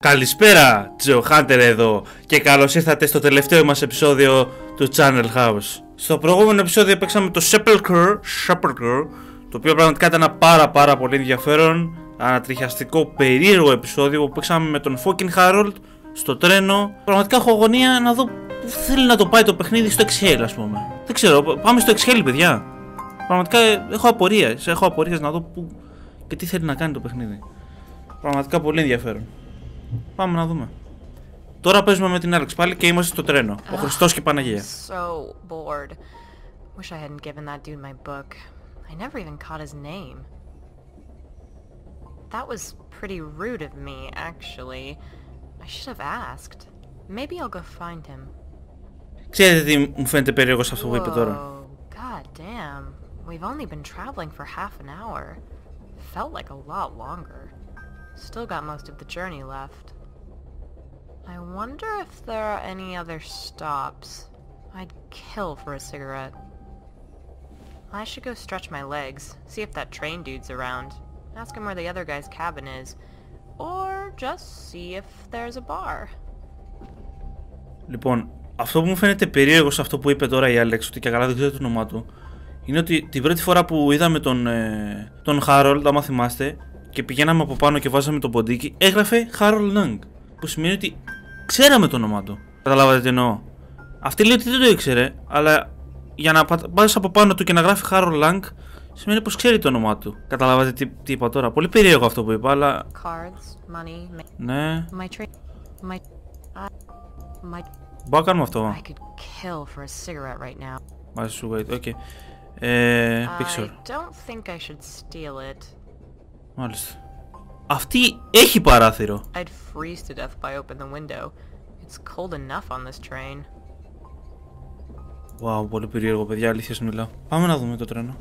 Καλησπέρα, Geohunter εδώ και καλώς ήρθατε στο τελευταίο μας επεισόδιο του Channel House. Στο προηγούμενο επεισόδιο παίξαμε το Sepulchre, το οποίο πραγματικά ήταν ένα πάρα πολύ ενδιαφέρον, ανατριχιαστικό, περίεργο επεισόδιο που παίξαμε με τον fucking Harold στο τρένο. Πραγματικά έχω αγωνία να δω που θέλει να το πάει το παιχνίδι στο Exhale, ας πούμε. Δεν ξέρω, πάμε στο Exhale, παιδιά. Πραγματικά έχω απορίες να δω πού και τι θέλει να κάνει το παιχνίδι. Πραγματικά πολύ ενδιαφέρον. Πάμε να δούμε. Τώρα παίζουμε με την Alex πάλι και είμαστε στο τρένο. Ο Χριστός και η Παναγία. So bored. Wish I hadn't given that dude my book. I never even caught his name. That was pretty rude of me, actually. I should have asked. Maybe I'll go find him. Ξέρετε τι μου φαίνεται περίεργο σε αυτό που είπε τώρα? God damn. We've only been traveling for half an hour. Felt like a lot longer. Still got most of the journey left. I wonder if there are any other stops. I'd kill for a cigarette. I should go stretch my legs, see if that train dude's around, ask him where the other guy's cabin is, or just see if there's a bar. Λοιπόν, αυτό που μου φαίνεται περίεργο σε αυτό που είπε τώρα η Alex, ότι και καλά δεν ξέρω το όνομά του, είναι ότι την πρώτη φορά που είδαμε τον Harold, άμα θυμάστε, και πηγαίναμε από πάνω και βάζαμε τον ποντίκι, έγραφε Harold Lang, που σημαίνει ότι ξέραμε το όνομά του. Καταλάβατε τι εννοώ? Αυτή λέει ότι δεν το ήξερε, αλλά για να πας από πάνω του και να γράφει Harold Lang, σημαίνει πως ξέρει το όνομά του. Καταλάβατε τι είπα τώρα? Πολύ περίεργο αυτό που είπα, αλλά... Cards, money, Ναι. Μπορούμε να κάνουμε αυτό. I could kill for a cigarette right now. Μαζί σου, wait, ok. Picture. I don't think I should steal it. Μάλιστα. Αυτή έχει παράθυρο. I'd freeze to death by open the window. It's cold enough on this train. Wow, πολύ περίεργο, παιδιά, αλήθεια σου μιλάω. Πάμε να δούμε το τρένο.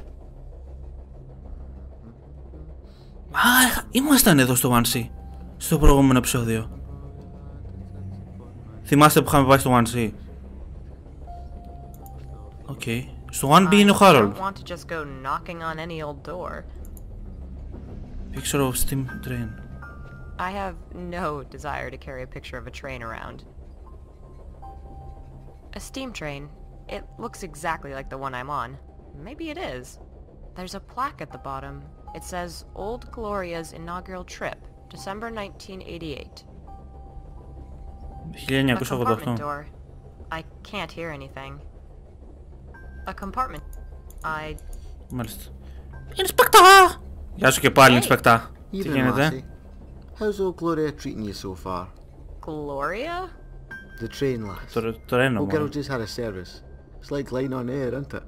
Α, ήμασταν εδώ στο 1C, στο προηγούμενο επεισόδιο. Θυμάστε που είχαμε πάει στο 1C? Οκ. Στο 1B είναι ο Harold. I don't want to just go knocking on any old door. Picture of steam train. I have no desire to carry a picture of a train around. A steam train. It looks exactly like the one I'm on. Maybe it is. There's a plaque at the bottom. It says Old Gloria's inaugural trip, December 1988. A compartment door. I can't hear anything. A compartment. Μάλιστα. Ινσπεκτά! Γεια σου και πάλι, Ινσπεκτά. Τι γίνεται? How's Old Gloria treating you so far? Gloria? The train, lass. Τρένο, Old girl μόνο. just had a service. It's like line on air, isn't it?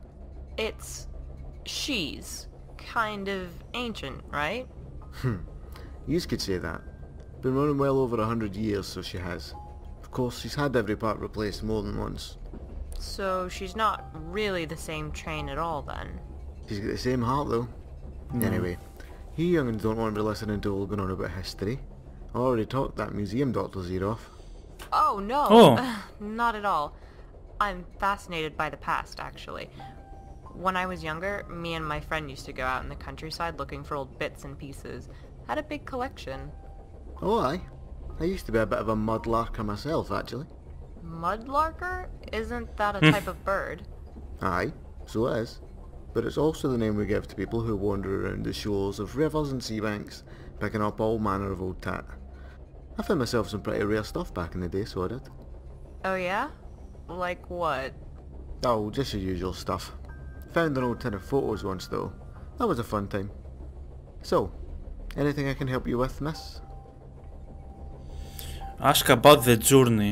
She's kind of ancient, right? You could say that. Been running well over 100 years, so she has. Of course, she's had every part replaced more than once. So she's not really the same train at all then? She's got the same heart, though. Anyway, you young'uns don't want to be listening to all going on about history. I already talked that museum doctor's ear off. Oh no, Oh. Not at all. I'm fascinated by the past, actually. When I was younger, me and my friend used to go out in the countryside looking for old bits and pieces. Had a big collection. Oh, aye. I used to be a bit of a mudlarker myself, actually. Mudlarker? Isn't that a type of bird? Aye, so it is. But it's also the name we give to people who wander around the shores of rivers and sea banks, picking up all manner of old tat. I found myself some pretty rare stuff back in the day, so I did. Oh yeah? Like what? Oh, just your usual stuff. Found an old tin of photos once though. That was a fun time. So, anything I can help you with, miss? Ask about the journey.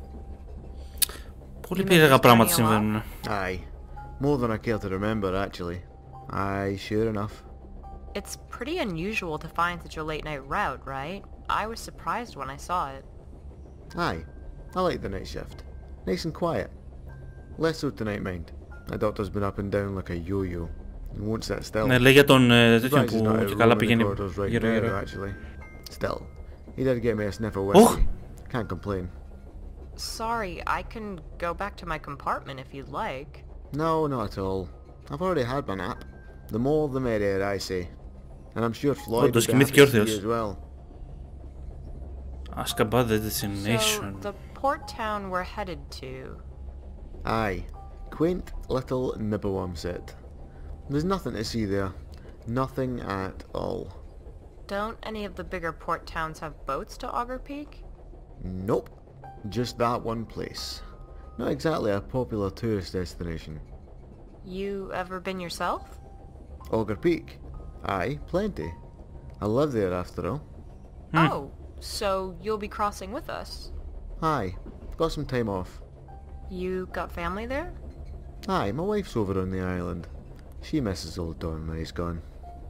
Πολύ περίεργα πράγματα συμβαίνουν. Aye. More than I care to remember, actually. Aye, sure enough. It's pretty unusual to find such a late night route, right? I was surprised when I saw it. Aye. I like the night shift. Nice and quiet. Less so tonight, mind. My doctor's been up and down like a yo-yo. He won't sit still. Ναι, λέει για τον τέτοιον Surprised he's που not και out καλά roaming the πηγαίνει corridors right γύρω-γύρω. now, actually. Still, he did get me a sniff of whiskey. Can't complain. Sorry, I can go back to my compartment if you'd like. No, not at all. I've already had my nap. The more the merrier, I say. And I'm sure Floyd would be happy to see you as well. Ask about the destination. So, the port town we're headed to. Aye. Quaint little Nibawamset. There's nothing to see there. Nothing at all. Don't any of the bigger port towns have boats to Augur Peak? Nope. Just that one place. Not exactly a popular tourist destination. You ever been yourself? Augur Peak? Aye, plenty. I live there after all. Oh, so you'll be crossing with us? Aye, got some time off. You got family there? Aye, my wife's over on the island. She misses old Don when he's gone.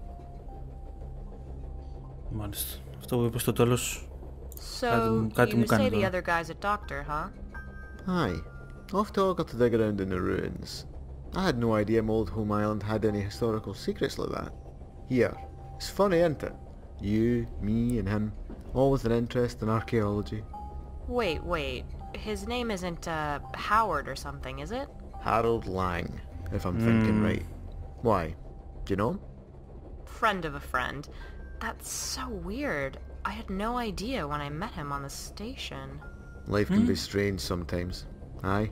Μάλιστα. Αυτό που είπε στο τέλος. So, κάτι μου you κάνει say the τώρα. other guy's a doctor, huh? Aye, off to Augur to dig around in the ruins. I had no idea my old home island had any historical secrets like that. Here, it's funny, isn't it? You, me and him, all with an interest in archaeology. Wait. His name isn't, Howard or something, is it? Harold Lang, if I'm thinking right. Why? Do you know him? Friend of a friend. That's so weird. I had no idea when I met him on the station. Life can be strange sometimes. Aye.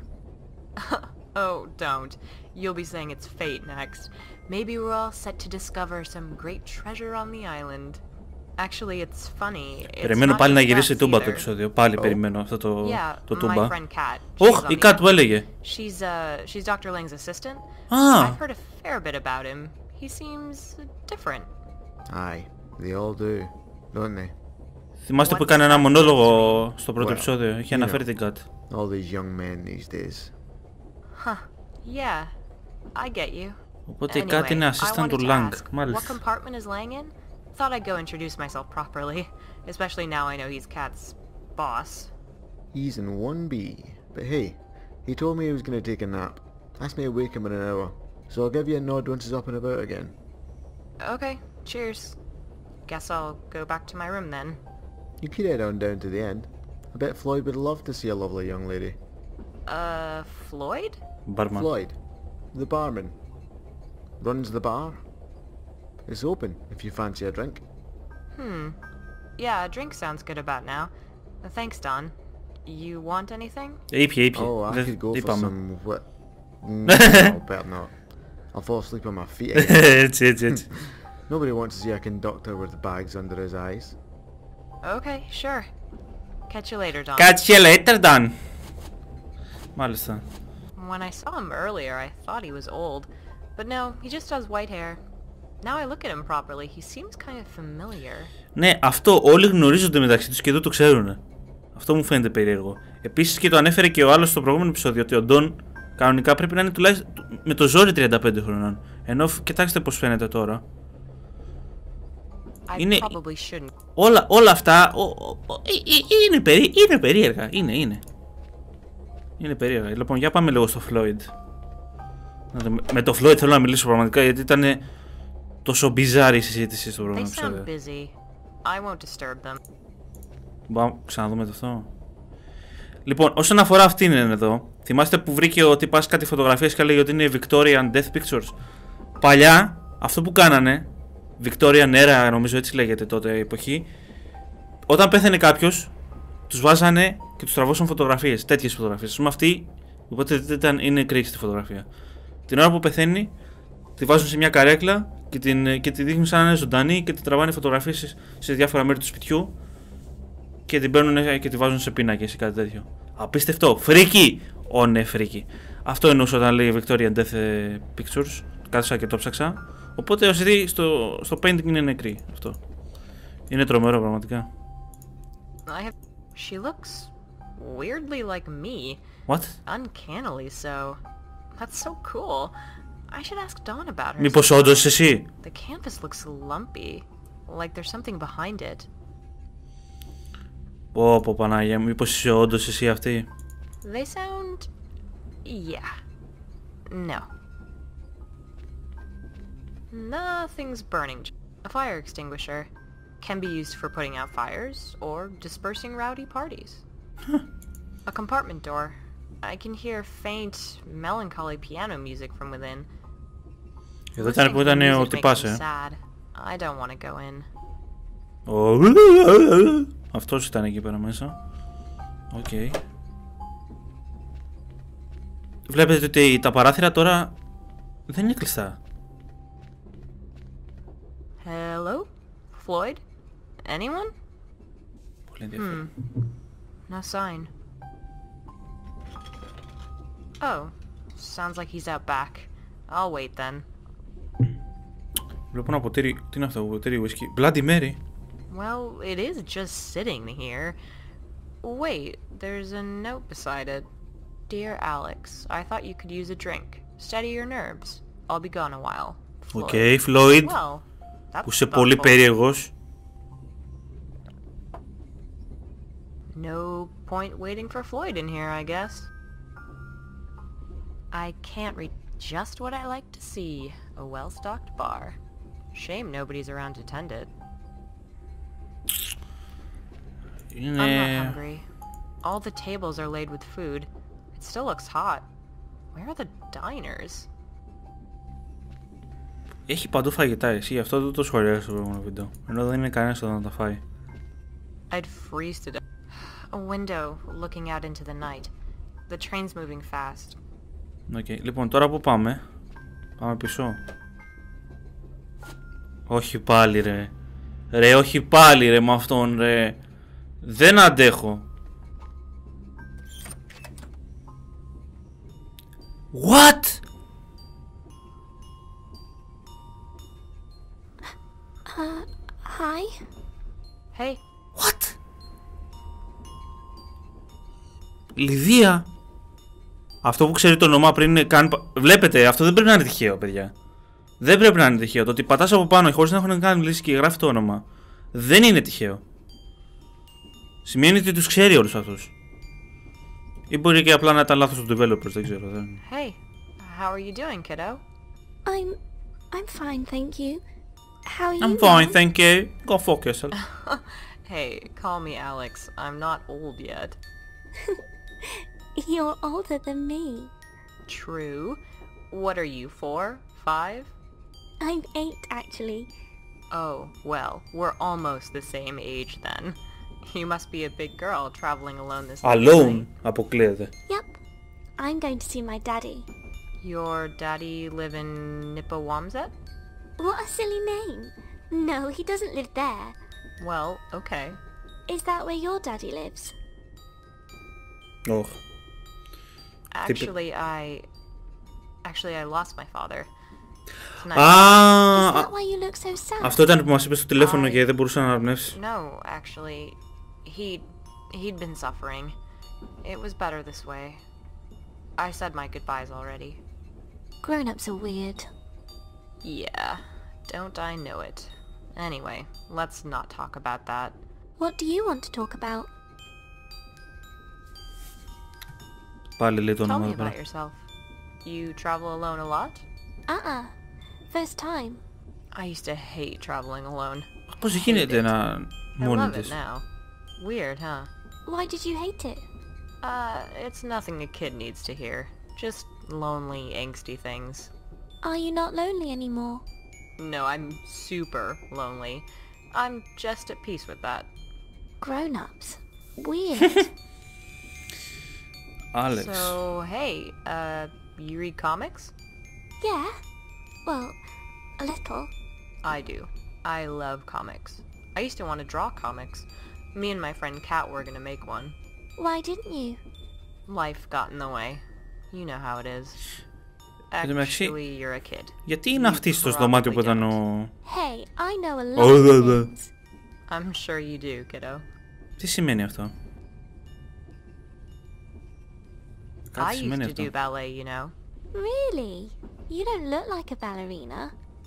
Oh, don't. You'll be saying it's fate next. Maybe we're all set to discover some great treasure on the island. Actually, it's funny. It's Περιμένω not πάλι να just γυρίσει us τούμπα το either. επεισόδιο. Πάλι περιμένω αυτό το Yeah, my τούμπα. friend Kat. Ωχ, She's on η the Kat που island. έλεγε. She's Dr. Lang's assistant. Α, I've heard a fair bit about him. He seems different. Aye. They all do, don't they? θυμάστε που έκανε ένα μονόλογο στο πρώτο Well, επεισόδιο. Είχε you αναφέρει know. την Kat. All these young men these days. Huh. Yeah, I get you. Οπότε η Anyway, Kat είναι I assistant wanted του to Lang. ask, what Μάλιστα. compartment is Lang in? Thought I'd go introduce myself properly, especially now I know he's Kat's boss. He's in 1B. But hey, he told me he was going to take a nap. Asked me to wake him in an hour. So I'll give you a nod once he's up and about again. Okay, cheers. Guess I'll go back to my room then. You could head on down to the end. I bet Floyd would love to see a lovely young lady. Floyd? Barman. Floyd, the barman. Runs the bar. It's open if you fancy a drink. Yeah, a drink sounds good about now. Thanks, Don. You want anything? Ήπιε. Oh, I Δεν could go for είπαμε. some... What? No, better not. I'll fall asleep on my feet again. έτσι. Nobody wants to see a conductor with bags under his eyes. Okay, sure. Catch you later, Don. Catch you later, Dan. Μάλιστα. When I saw him earlier, I thought he was old. But no, he just has white hair. Now I look at him properly, he seems kind of familiar. Ναι, αυτό όλοι γνωρίζονται μεταξύ τους και εδώ το ξέρουν. Αυτό μου φαίνεται περίεργο. Επίσης και το ανέφερε και ο άλλος στο προηγούμενο επεισόδιο ότι ο Ντόν κανονικά πρέπει να είναι τουλάχιστον με το ζόρι 35 χρονών. Ενώ κοιτάξτε πώς φαίνεται τώρα. I Είναι... probably shouldn't. Όλα αυτά είναι περίεργα. Είναι περίεργα. Λοιπόν, για πάμε λίγο στο Floyd. Με το Floyd θέλω να μιλήσω πραγματικά γιατί ήταν τόσο bizarre η συζήτηση στο They προηγούμενο sound επεισόδιο. busy. I won't disturb them. Πάμε ξαναδούμε το αυτό. Λοιπόν, όσον αφορά αυτήν είναι εδώ, θυμάστε που βρήκε ο τυπάς κάτι φωτογραφίες και έλεγε ότι είναι Victorian Death Pictures. Παλιά, αυτό που κάνανε, Victorian Era νομίζω έτσι λέγεται τότε η εποχή, όταν πέθανε κάποιος, τους βάζανε και τους τραβώσαν φωτογραφίες, τέτοιες φωτογραφίες. Ας πούμε αυτή, οπότε είναι κρίξη τη φωτογραφία. Την ώρα που πεθαίνει, τη βάζουν σε μια καρέκλα και τη δείχνουν σαν να είναι ζωντανή και τη τραβάνε φωτογραφίες σε διάφορα μέρη του σπιτιού και την παίρνουν και τη βάζουν σε πίνακες ή κάτι τέτοιο. Απίστευτο! Φρίκι! Ω ναι, φρίκι. Αυτό εννοούσα όταν λέει Victorian Death Pictures. Κάθισα και το ψάξα. Οπότε όσοι δει στο painting είναι νεκρή. Αυτό. Είναι τρομερό πραγματικά. She looks weirdly like me. What? Uncannily so. That's so cool. I should ask Dawn about her. Μήπως όντως εσύ? The campus looks lumpy. Like there's something behind it. Πω Πανάγια, μήπως είσαι όντως εσύ αυτή? They sound... yeah. No. Nothing's burning. A fire extinguisher can be used for putting out fires or dispersing rowdy parties. A compartment door. I can hear faint, melancholy piano music from within. Εδώ ήταν που ήταν ο τυπάς, sad. I don't want to go in. Αυτός ήταν εκεί πέρα μέσα. Οκ. Okay. Βλέπετε ότι τα παράθυρα τώρα δεν είναι κλειστά. Hello? Floyd? Anyone? Πολύ ενδιαφέρον. No sign. Oh, sounds like he's out back. I'll wait then. Βλέπω ένα ποτήρι. Τι είναι αυτό, ποτήρι whisky. Bloody Mary. Well, it is just sitting here. Wait, there's a note beside it. Dear Alex, I thought you could use a drink. Steady your nerves. I'll be gone a while. Οκ, Floyd. Well, that's Που είσαι πολύ thoughtful. περίεργος. No point waiting for Floyd in here, I guess. I can't read just what I like to see. A well-stocked bar. Shame nobody's around to tend it. I'm not hungry. All the tables are laid with food. It still looks hot. Where are the diners? Έχει παντού φαγητά εσύ, γι' αυτό δεν το σχολιάζω στο προηγούμενο βίντεο. Ενώ δεν είναι κανένας εδώ να τα φάει. I'd freeze to death. A window looking out into the night. The train's moving fast. Okay. Λοιπόν, τώρα που πάμε. Πάμε πίσω. Όχι πάλι ρε. Ρε, όχι πάλι ρε με αυτόν ρε. Δεν αντέχω. What? Hi? Hey, What? Λιδία. Αυτό που ξέρει το όνομά πριν είναι καν... Βλέπετε, αυτό δεν πρέπει να είναι τυχαίο, παιδιά. Δεν πρέπει να είναι τυχαίο. Το ότι πατάς από πάνω χωρίς να έχουν κάνει λύση και γράφει το όνομα δεν είναι τυχαίο. Σημαίνει ότι τους ξέρει όλους αυτούς. Ή μπορεί και απλά να ήταν λάθος του developers, δεν ξέρω. hey. How are you doing, kiddo? I'm fine, thank you. How are you? I'm fine, thank you. Go fuck yourself. Hey, call me Alex. I'm not old yet. You're older than me. True. What are you, 4? 5? I'm 8, actually. Oh, well, we're almost the same age then. You must be a big girl traveling alone this Alone, αποκλείεται. Yep. I'm going to see my daddy. Your daddy live in Nipawamset? What a silly name. No, he doesn't live there. Well, okay. Is that where your daddy lives? Όχι. Actually, I lost my father. Tonight. Is Α, that why you look so sad? αυτό ήταν που μας είπε στο τηλέφωνο και δεν μπορούσε να αναπνεύσει. No, actually, he'd been suffering. It was better this way. I said my goodbyes already. Grown-ups are weird. Yeah, don't I know it. Anyway, let's not talk about that. What do you want to talk about? Πάλι λέει το Tell όνομα me εδώ about πέρα. yourself. You travel alone a lot? First time. I used to hate traveling alone. Πώς γίνεται να I μόνη love it της. now. Weird, huh? Why did you hate it? It's nothing a kid needs to hear. Just lonely, angsty things. Are you not lonely anymore? No, I'm super lonely. I'm just at peace with that. Grown-ups. Weird. Alex. So, hey, you read comics? Yeah. Well, a little. I do. I love comics. I used to want to draw comics. Me and my friend Kat were gonna make one. Why didn't you? Life got in the way. You know how it is. Actually, you're a kid. Γιατί είναι αυτή στο δωμάτιο που ήταν ο... Hey, I know a lot of things. I'm sure you do, kiddo. Τι σημαίνει αυτό? Κάτι I σημαίνει used to do αυτό. ballet, you know. Really? You don't look like a ballerina.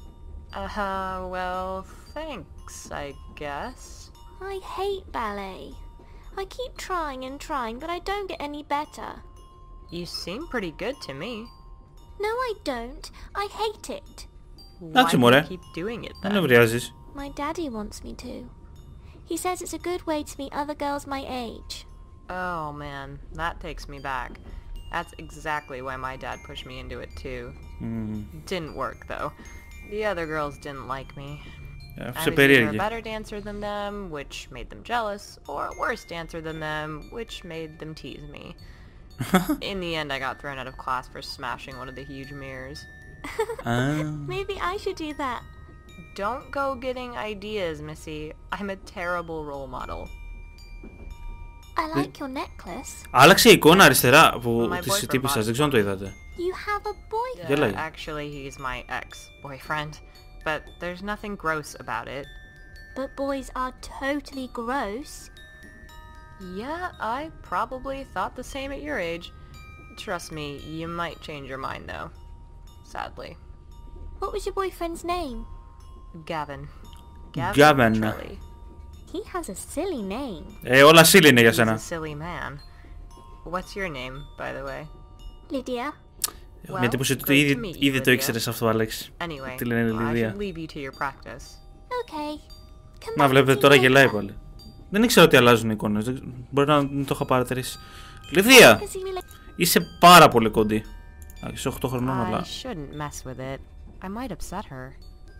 Well, thanks, I guess. I hate ballet. I keep trying and trying, but I don't get any better. You seem pretty good to me. No, I don't. I hate it. Why Εντάξει do you μωρέ, keep doing it δεν then? νευριάζεις. My daddy wants me to. He says it's a good way to meet other girls my age. Oh man, that takes me back. That's exactly why my dad pushed me into it too. Didn't work though. The other girls didn't like me. I Άφησε was either a περίεργη. better dancer than them, which made them jealous, or a worse dancer than them, which made them tease me. In the end, I got thrown out of class for smashing one of the huge mirrors. Α, Maybe I should do that. Don't go getting ideas, Missy. I'm a terrible role model. I like your necklace. άλλαξε η εικόνα αριστερά που My της boyfriend τύπισσας, δεν ξέρω αν το είδατε. You have a boyfriend. Γελάει. Actually, he's my ex-boyfriend, but there's nothing gross about it. But boys are totally gross. Yeah, I probably thought the same at your age. Trust me, you might change your mind though. Sadly. What was your boyfriend's name? Gavin. Gavin. Petrelli. He has a silly name. Όλα σύλλη είναι για He's a σένα. silly man. What's your name, by the way? Lydia. Έχω μια εντύπωση ότι ήδη το ήξερες αυτό, Άλεξ. Anyway, Τι λένε I should Λιδία. leave you to your practice. Okay. Come Να back βλέπετε and τώρα see you γελάει later. πάλι. Δεν ήξερα ότι αλλάζουν οι εικόνες. Μπορεί να μην το είχα παρατηρήσει. Λιδία! Come see me later. Είσαι πάρα πολύ κοντή. Είσαι 8 χρονών, I αλλά. shouldn't mess with it. I might upset her.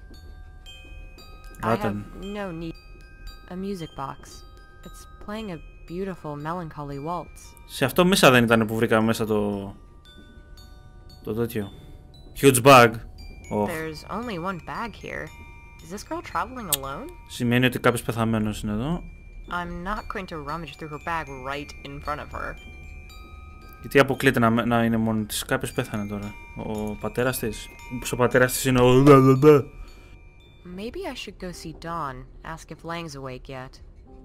I Rotten. have no need. A music box. It's playing a beautiful melancholy waltz. Σε αυτό μέσα δεν ήταν που βρήκαμε μέσα το. Το τέτοιο. Huge bag. Oh. There's only one bag here. Is this girl traveling alone? Σημαίνει ότι κάποιος πεθαμένος είναι εδώ. I'm not going to rummage through her bag right in front of her. Γιατί αποκλείται να είναι μόνη της. Κάποιος πέθανε τώρα. Ο πατέρας της. Μήπως ο πατέρας της είναι ο. Maybe I should go see Dawn, ask if Lang's awake yet.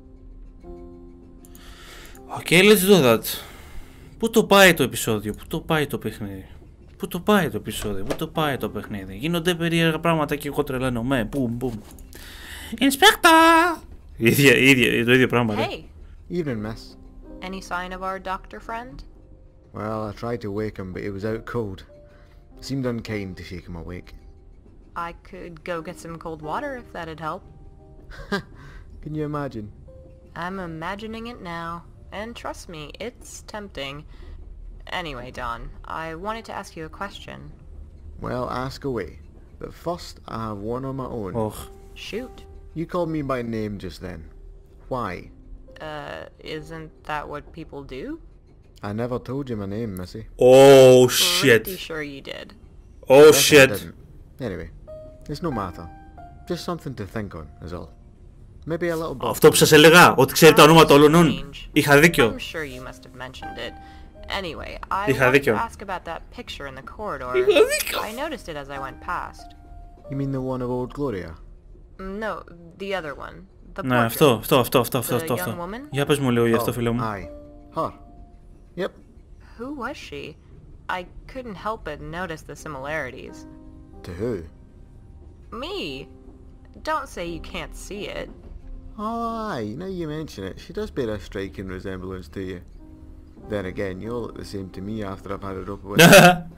Okay, let's do that. Πού το πάει το επεισόδιο, πού το πάει το παιχνίδι. Πού το πάει το επεισόδιο, πού το πάει το παιχνίδι. Γίνονται περίεργα πράγματα και εγώ τρελαίνομαι. Μπουμ, μπουμ. Inspector! Το ίδιο πράγμα. ρε. Hey! Evening, miss. Any sign of our doctor friend? Well, I tried to wake him, but he was out cold. Seemed unkind to shake him awake. I could go get some cold water if that'd help. Can you imagine? I'm imagining it now. And trust me, it's tempting. Anyway, Dawn, I wanted to ask you a question. Well, ask away. But first, I have one on my own. Οχ. Shoot. You called me by name just then. Why? Isn't that what people do? I never told you my name, missy. Oh shit. Pretty sure you did. Oh Yes, I shit. didn't. Anyway, it's no matter. Just something to think on, is all. Maybe a little bit. Αυτό που σας έλεγα, ότι ξέρει τα ονόματα όλων νουν. Strange. Είχα δίκιο. I'm sure you must have mentioned it. Anyway, I Είχα wanted to δίκιο. ask about that picture in the corridor. Είχα δίκιο. I noticed it as I went past. You mean the one of old Gloria? No, the other one. The Ναι, portrait. αυτό. The young woman? Για πες μου λίγο γι' αυτό, Oh, φίλε μου. aye. Her. Yep. Who was she? I couldn't help but notice the similarities. To who? Me! Don't say you can't see it. Oh, aye, now you mention it, she does bear a striking resemblance to you. Then again, you all look the same to me after I've had it up with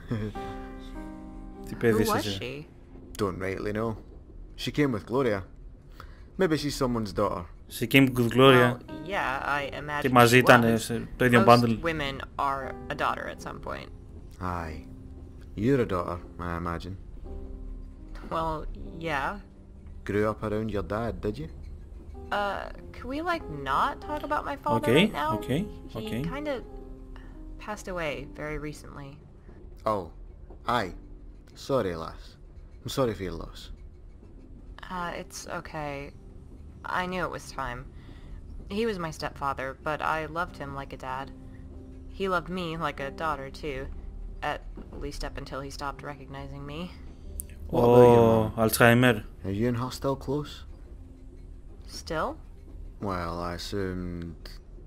Τι Who παιδί was είσαι. she? Don't rightly know. She came with Gloria. Maybe she's someone's daughter. Σε King with Gloria. Well, yeah, I imagine Και μαζί she ήταν was. σε το ίδιο Most bundle. women are a daughter at some point. Aye. You're a daughter, I imagine. Well, yeah. Grew up around your dad, did you? Can we not talk about my father Okay, right now? okay, He okay. kinda passed away very recently. Oh. Aye. Sorry, lass. I'm sorry for your loss. It's okay. I knew it was time. He was my stepfather, but I loved him like a dad. He loved me like a daughter, too. At least up until he stopped recognizing me. What about your Ο mum? Αλτσχάιμερ. Are you and her still close? Still? Well, I assumed...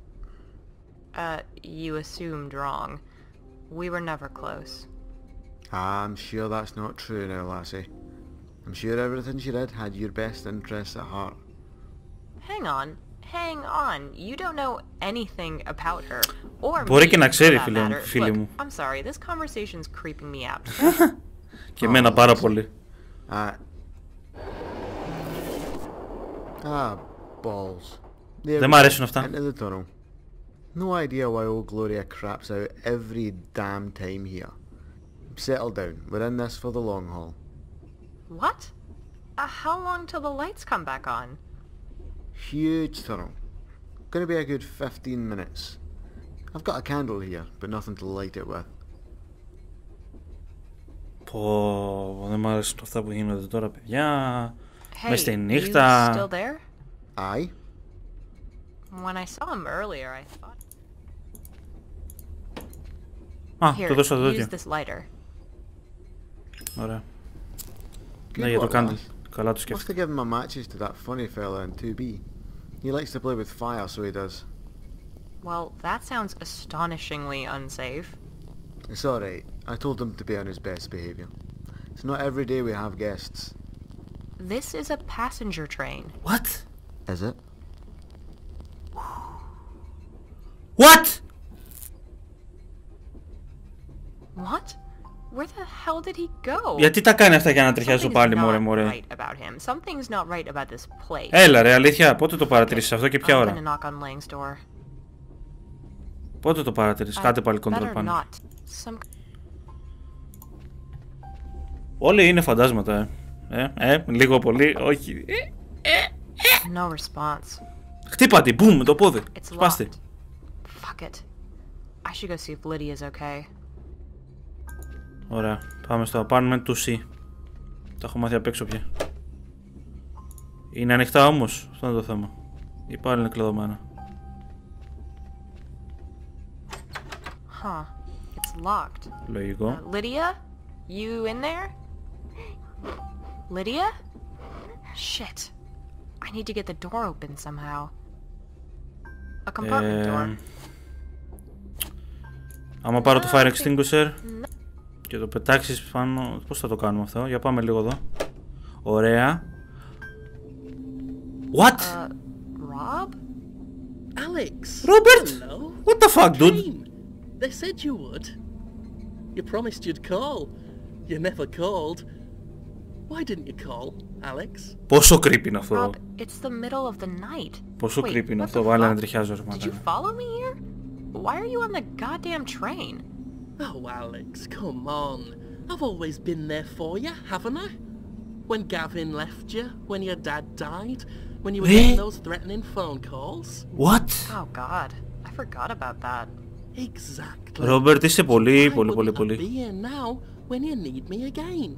You assumed wrong. We were never close. I'm sure that's not true now, lassie. I'm sure everything she did had your best interests at heart. Hang on. You don't know anything about her. Or Μπορεί me, και να for ξέρει, that φίλε matter. μου. Look, I'm sorry, this conversation's creeping me out. Και εμένα πάρα πολύ. Balls. There Δεν we μ' go, αρέσουν αυτά. Into the tunnel. No idea why old Gloria craps out every damn time here. Settle down. We're in this for the long haul. What? How long till the lights come back on? Huge tunnel. Gonna be a good 15 minutes. I've got a candle here, but nothing to light it with. Πω, δεν μ' αρέσουν αυτά που γίνονται τώρα, παιδιά. Μες στη Hey, you νύχτα. still there? Aye? When I saw him earlier, I thought... Α, Here, το δώσα το use τέτοιο. this lighter. Ωραία. Good Ναι, για το work, κάντλ. lass. Καλά το Must σκέφτηκα. have given my matches to that funny fella in 2B. He likes to play with fire, so he does. Well, that sounds astonishingly unsafe. It's alright. I told him to be on his best behaviour. It's not every day we have guests. This is a passenger train. What? Is it? What? What? Where the hell did he go? Γιατί τα κάνει αυτά για να τριχιάζω Something's πάλι, not μωρέ. right about him. Something's not right about this place. Έλα ρε, αλήθεια, πότε το παρατηρήσεις αυτό και ποια I'm ώρα? gonna knock on Lang's door. Πότε το παρατηρήσεις? Κάτε πάλι κοντρόλ Better πάνω. not. Some... Όλοι είναι φαντάσματα, λίγο πολύ, όχι. No response. Χτύπα την, μπουμ, με το πόδι. It's Σπάστη. locked. Fuck it. I should go see if Lydia's okay. Ωραία, πάμε στο apartment του C. Τα έχω μάθει απ' έξω πια. Είναι ανοιχτά όμως, αυτό είναι το θέμα. Ή πάλι είναι κλειδωμένα. Huh. It's locked. Λογικό. Lydia? You in there? Lydia? Shit. I need to get the door open somehow. A compartment door. Άμα πάρω το fire extinguisher και το πετάξεις πάνω... Πώς θα το κάνουμε αυτό? Για πάμε λίγο εδώ. Ωραία. What? Rob? Alex! Robert! Hello? What the fuck, dude? Jane, they said you would. You promised you'd call. You never called. Why didn't you call, Alex? Πόσο creepy είναι αυτό? Rob, it's the middle of the night. Πόσο Wait, creepy είναι what αυτό? the Βάλε να fuck? τριχιάζω ρε Did you μάνα. follow me here? Why are you on the goddamn train? Oh, Alex, come on. I've always been there for you, haven't I? When Gavin left you, when your dad died, when you were getting those threatening phone calls. What? Oh god, I forgot about that. Exactly. Robert, είσαι πολύ, Why πολύ, πολύ, wouldn't I πολύ. be here now when you need me again?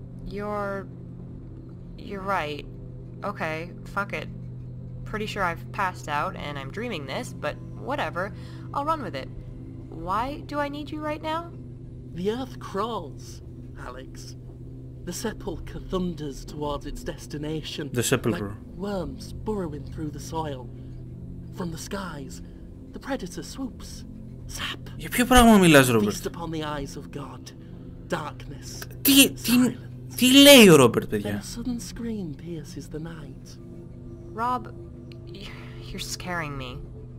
You're right. Okay, fuck it. Pretty sure I've passed out and I'm dreaming this, but whatever. I'll run with it. Why do I need you right now? The earth crawls, Alex. The sepulchre thunders towards its destination. The sepulchre. Like worms burrowing through the soil. From the skies, the predator swoops. Sap. Για ποιο πράγμα μιλάς, Feast Robert? upon the eyes of God. Darkness. Τι, τι λέει ο Robert, Then παιδιά? a sudden scream pierces the night. Rob, you're scaring me.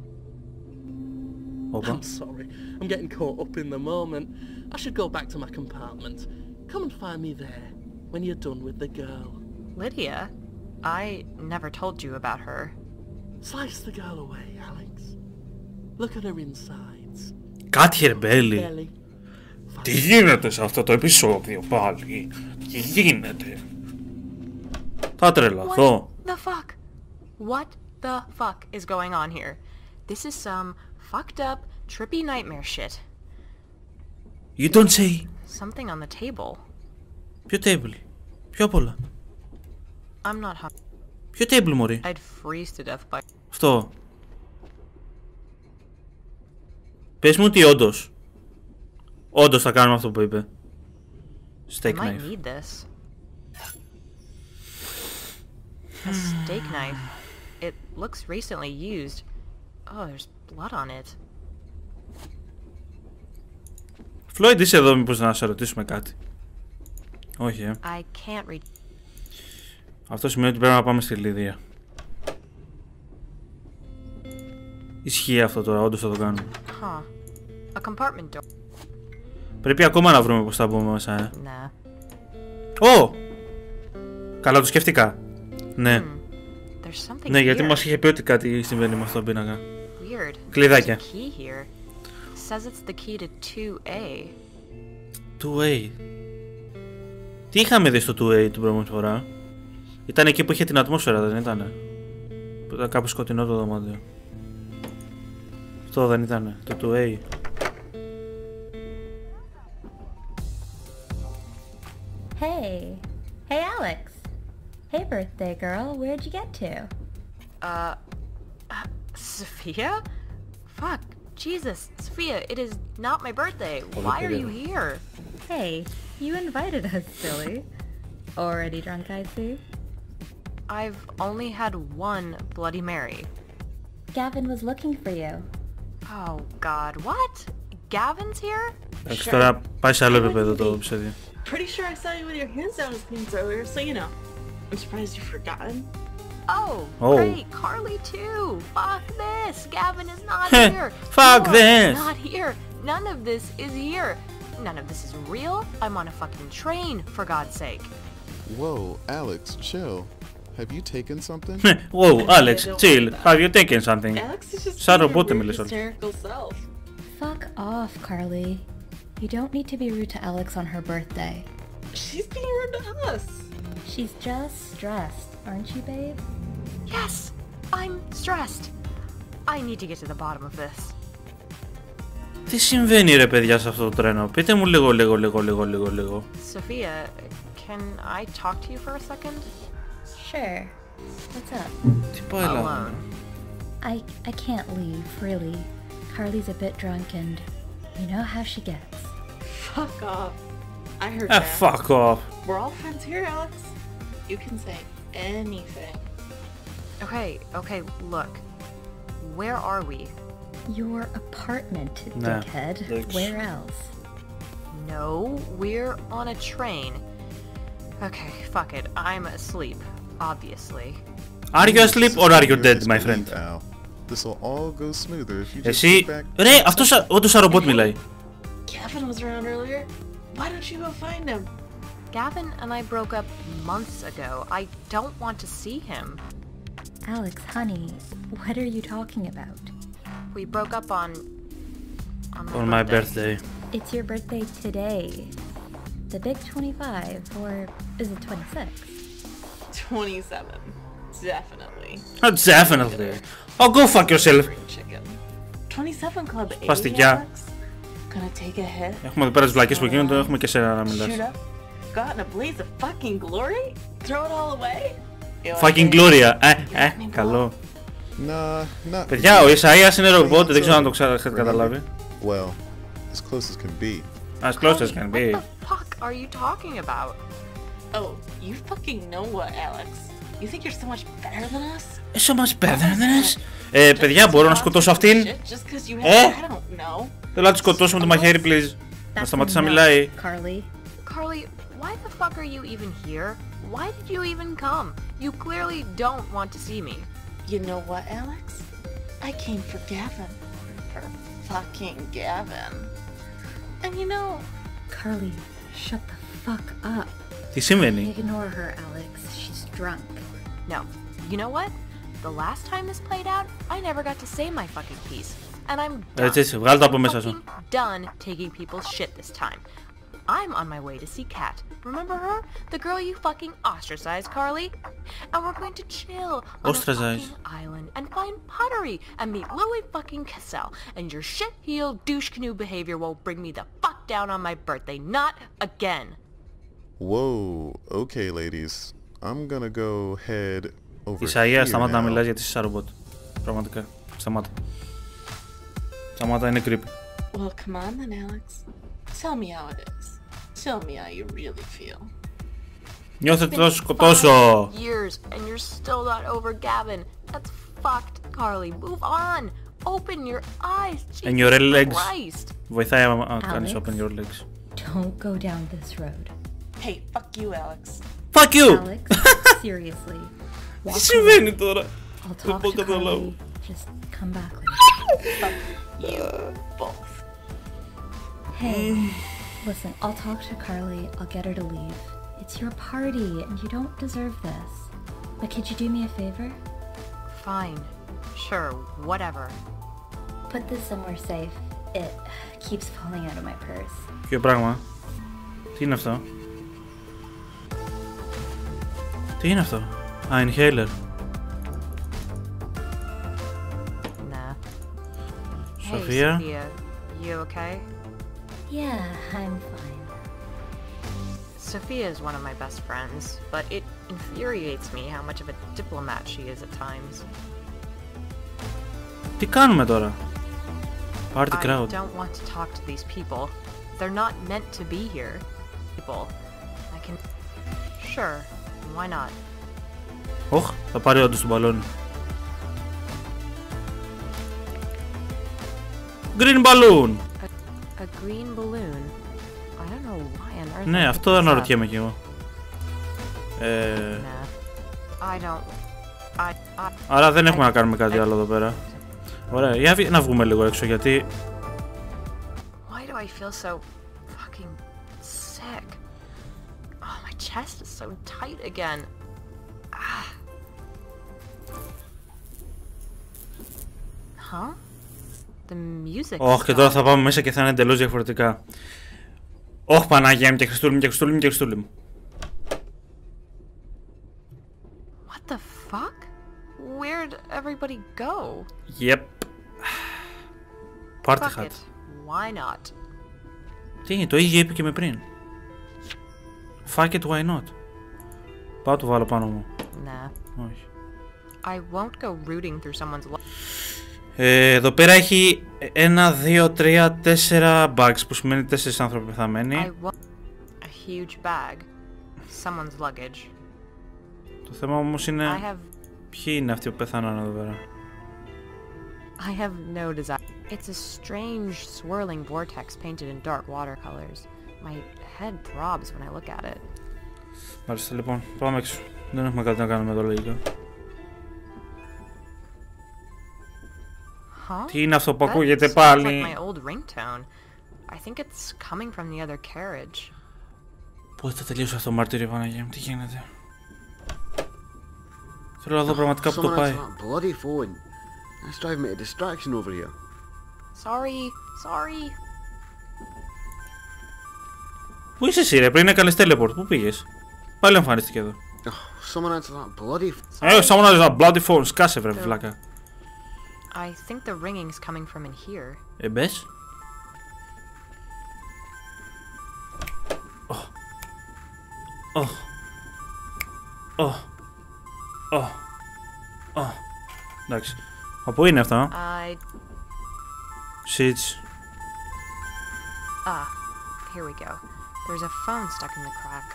Όπα. I'm sorry. I'm getting caught up in the moment. I should go back to my compartment. Come and find me there when you're done with the girl. Lydia? I never told you about her. Slice the girl away, Alex. Look at her insides. Κάτιερ Μπέλι. Belly. Τι γίνεται σε αυτό το επεισόδιο πάλι? Τι γίνεται? Θα τρελαθώ. What the fuck? What the fuck is going on here? This is some fucked up, trippy nightmare shit. You don't say. Something on the table. Ποιο table? Ποιο απ' όλα? I'm not hungry. Ποιο table, μωρή? I'd freeze to death by... Αυτό. Πες μου ότι όντως θα κάνουμε αυτό που είπε. I Steak might knife. need this. A steak knife. It looks recently used. Oh, there's blood on it. Floyd, είσαι εδώ μήπως να σε ρωτήσουμε κάτι? Όχι, I can't read... Αυτό σημαίνει ότι πρέπει να πάμε στη Λίδια. Ισχύει αυτό τώρα, όντως θα το κάνουμε. Huh. A compartment door. Πρέπει ακόμα να βρούμε πώς θα μπούμε μέσα, Nah. Ω! Καλά το σκεφτήκα. Ναι. There's something Ναι, γιατί here. μας είχε πει ότι κάτι συμβαίνει με αυτό τον πίνακα. Weird. Κλειδάκια. There's a key here. Says it's the key to 2A. 2A. Τι είχαμε δει στο 2A την προηγούμενη φορά? Ήταν εκεί που είχε την ατμόσφαιρα, δεν ήτανε? Που ήταν κάπου σκοτεινό το δωμάτιο. Αυτό δεν ήτανε, το 2A. Hey. Hey, Alex. Hey, birthday girl. Where'd you get to? Sophia? Fuck, Jesus, Sophia, it is not my birthday. Why are you here? Hey, you invited us, silly. Already drunk, I see. I've only had one Bloody Mary. Gavin was looking for you. Oh God, what? Gavin's here? Εντάξει, τώρα πάει σε άλλο επίπεδο το επεισόδιο. Pretty sure I saw you with your hands down his pants earlier, so you know. I'm surprised you've forgotten. Oh, great, Carly too. Fuck this. Gavin is not here. Fuck You're this. Not here. None of this is here. None of this is real. I'm on a fucking train, for God's sake. Whoa, Alex, chill. Have you taken something? Whoa, Alex, chill. Have you taken something? Alex is just Σαν being ρομπότ her μιλείς weird, όλοι. hysterical self. Fuck off, Carly. You don't need to be rude to Alex on her birthday. She's being rude to us. She's just stressed, aren't you, babe? Yes, I'm stressed. I need to get to the bottom of this. Τι συμβαίνει ρε παιδιά σε αυτό το τρένο? Πείτε μου λίγο. Sophia, can I talk to you for a second? Sure. What's up? Τι πάει λάθος? Alone. I can't leave, really. Carly's a bit drunk and you know how she gets. Fuck off. I heard that. Fuck off. We're all friends here, Alex. You can say anything. Okay, look. Where are we? Your apartment, Nah, dickhead. thanks. Where else? No, we're on a train. Okay, fuck it. I'm asleep, obviously. Are you asleep or are you dead, my friend? Al. This will all go smoother if you just Εσύ... sit back. Ρε, αυτός όντως σαν ρομπότ μιλάει. Gavin was around earlier. Why don't you go find him? Gavin and I broke up months ago. I don't want to see him. Alex, honey, what are you talking about? We broke up on On my birthday. It's your birthday today. The big 25, or is it 26? 27. Definitely. Definitely. Oh, go fuck yourself. Spring chicken. 27 Club 80, Παστικιά. Alex? Gonna take a hit? Έχουμε εδώ πέρα τις βλακές που γίνονται, έχουμε και εσένα να μιλάς. Shoot up? Got in a blaze of fucking glory? Throw it all away? Fucking Gloria. Καλό. Nah, not Παιδιά, ο Ισαΐας είναι ρομπότ, δεν ξέρω αν το έχετε καταλάβει. well, as close as can be. As close as can be. What the fuck are you talking about? Oh, you fucking know what, Alex? You think you're so much better than us? So much better than us. Παιδιά, μπορώ να σκοτώσω αυτήν? Just 'cause you have, I don't know. Θέλω να τη σκοτώσω με το μαχαίρι, please. Να σταματήσει να μιλάει. Carly. Carly, why the fuck are you even here? Why did you even come? You clearly don't want to see me. You know what, Alex? I came for Gavin. For fucking Gavin. And you know... Carly, shut the fuck up. Τι σημαίνει? Ignore her, Alex. She's drunk. No. You know what? The last time this played out, I never got to say my fucking piece. And I'm done. Έτσι, βγάλ' το από μέσα σου. Fucking done taking people's shit this time. I'm on my way to see Kat. Remember her? The girl you fucking ostracized, Carly? And we're going to chill on a fucking island and find pottery and meet Louis fucking Cassell. And your shit-heeled douche canoe behavior won't bring me the fuck down on my birthday. Not again. Whoa, okay ladies. I'm gonna go head over Ισαΐα, here σταμάτα να now. μιλάς γιατί είσαι σαν ρομπότ. Πραγματικά. Σταμάτα. Σταμάτα, είναι creepy. Well, come on then, Alex. Tell me how it is. Tell me how you really feel. Νιώθω ότι θα σου σκοτώσω. Years and you're still not over Gavin. That's fucked, Carly. Move on. Open your eyes. Jesus And your legs. Christ. Βοηθάει άμα κάνεις Alex. open your legs. Don't go down this road. Hey, fuck you, Alex. Fuck you! Alex, seriously. Τι συμβαίνει τώρα? I'll Δεν talk μπορώ to να καταλάβω. Carly. Just come back with me. Fuck you both. Hey, listen, I'll talk to Carly. I'll get her to leave. It's your party and you don't deserve this. But could you do me a favor? Fine. Sure, whatever. Put this somewhere safe. It keeps falling out of my purse. Ποιο πράγμα? Τι είναι αυτό? Τι είναι αυτό? Α, inhaler. Nah. Sophia? Hey, Sophia. You okay? Yeah, I'm fine. Sophia is one of my best friends, but it infuriates me how much of a diplomat she is at times. Τι κάνουμε τώρα? Party I crowd. don't want to talk to these people. They're not meant to be here. People. I can... Sure, why not? Οχ, θα πάρει όντως τον μπαλόνι. Green balloon! A green balloon? I don't know why on earth... Ναι, I αυτό picked this up. αναρωτιέμαι κι εγώ. Nah. I don't... Άρα δεν έχουμε να κάνουμε κάτι άλλο εδώ πέρα. Ωραία, για να βγούμε λίγο έξω γιατί... Why do I feel so fucking sick? Oh, my chest is so tight again. Ah. Huh? The music. Ωχ, και τώρα θα πάμε μέσα και θα είναι εντελώς διαφορετικά. Ωχ, Παναγία μου και Χριστούλη μου και Χριστούλη μου και Χριστούλη μου. What the fuck? Where'd everybody go? Yep. Party Fuck hat. it. Why not? Τι, το ίδιο είπε και με πριν. Fuck it, why not? Πάω το βάλω πάνω μου. Nah. Όχι. I won't go rooting through someone's life. Εδώ πέρα έχει 1, 2, 3, 4 bags που σημαίνει 4 άνθρωποι πεθαμένοι. I want a huge bag. Someone's luggage. Το θέμα όμως είναι I have ποιοι είναι αυτοί που πεθάναν εδώ πέρα. I have no desire. It's a strange swirling vortex painted in dark watercolors. My head throbs when I look at it. Μάλιστα, λοιπόν, πάμε έξω. Δεν έχουμε κάτι να κάνουμε εδώ λογικά. Huh? Τι είναι αυτό που That ακούγεται sounds πάλι? like my old ringtone. I think it's coming from the other carriage. Πότε θα τελειώσει αυτό το μάρτυριο, Παναγία μου, τι γίνεται? Θέλω να δω πραγματικά που το Someone πάει. answer that bloody phone. That's driving me to distraction over here. Sorry. Πού είσαι εσύ ρε, πριν έκανες teleport, πού πήγες? Πάλι εμφανίστηκε εδώ. Oh, someone answer that bloody Someone has a bloody phone, σκάσε βρε βλάκα. I think the ringing's coming from in here. Μπες. Εντάξει. Από είναι αυτά? I... Seats. Ah, here we go. There's a phone stuck in the crack.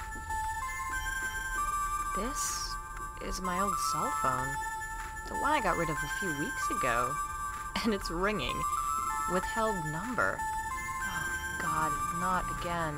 This is my old cell phone. The one I got rid of a few weeks ago. And it's ringing. Withheld number. Oh god, not again.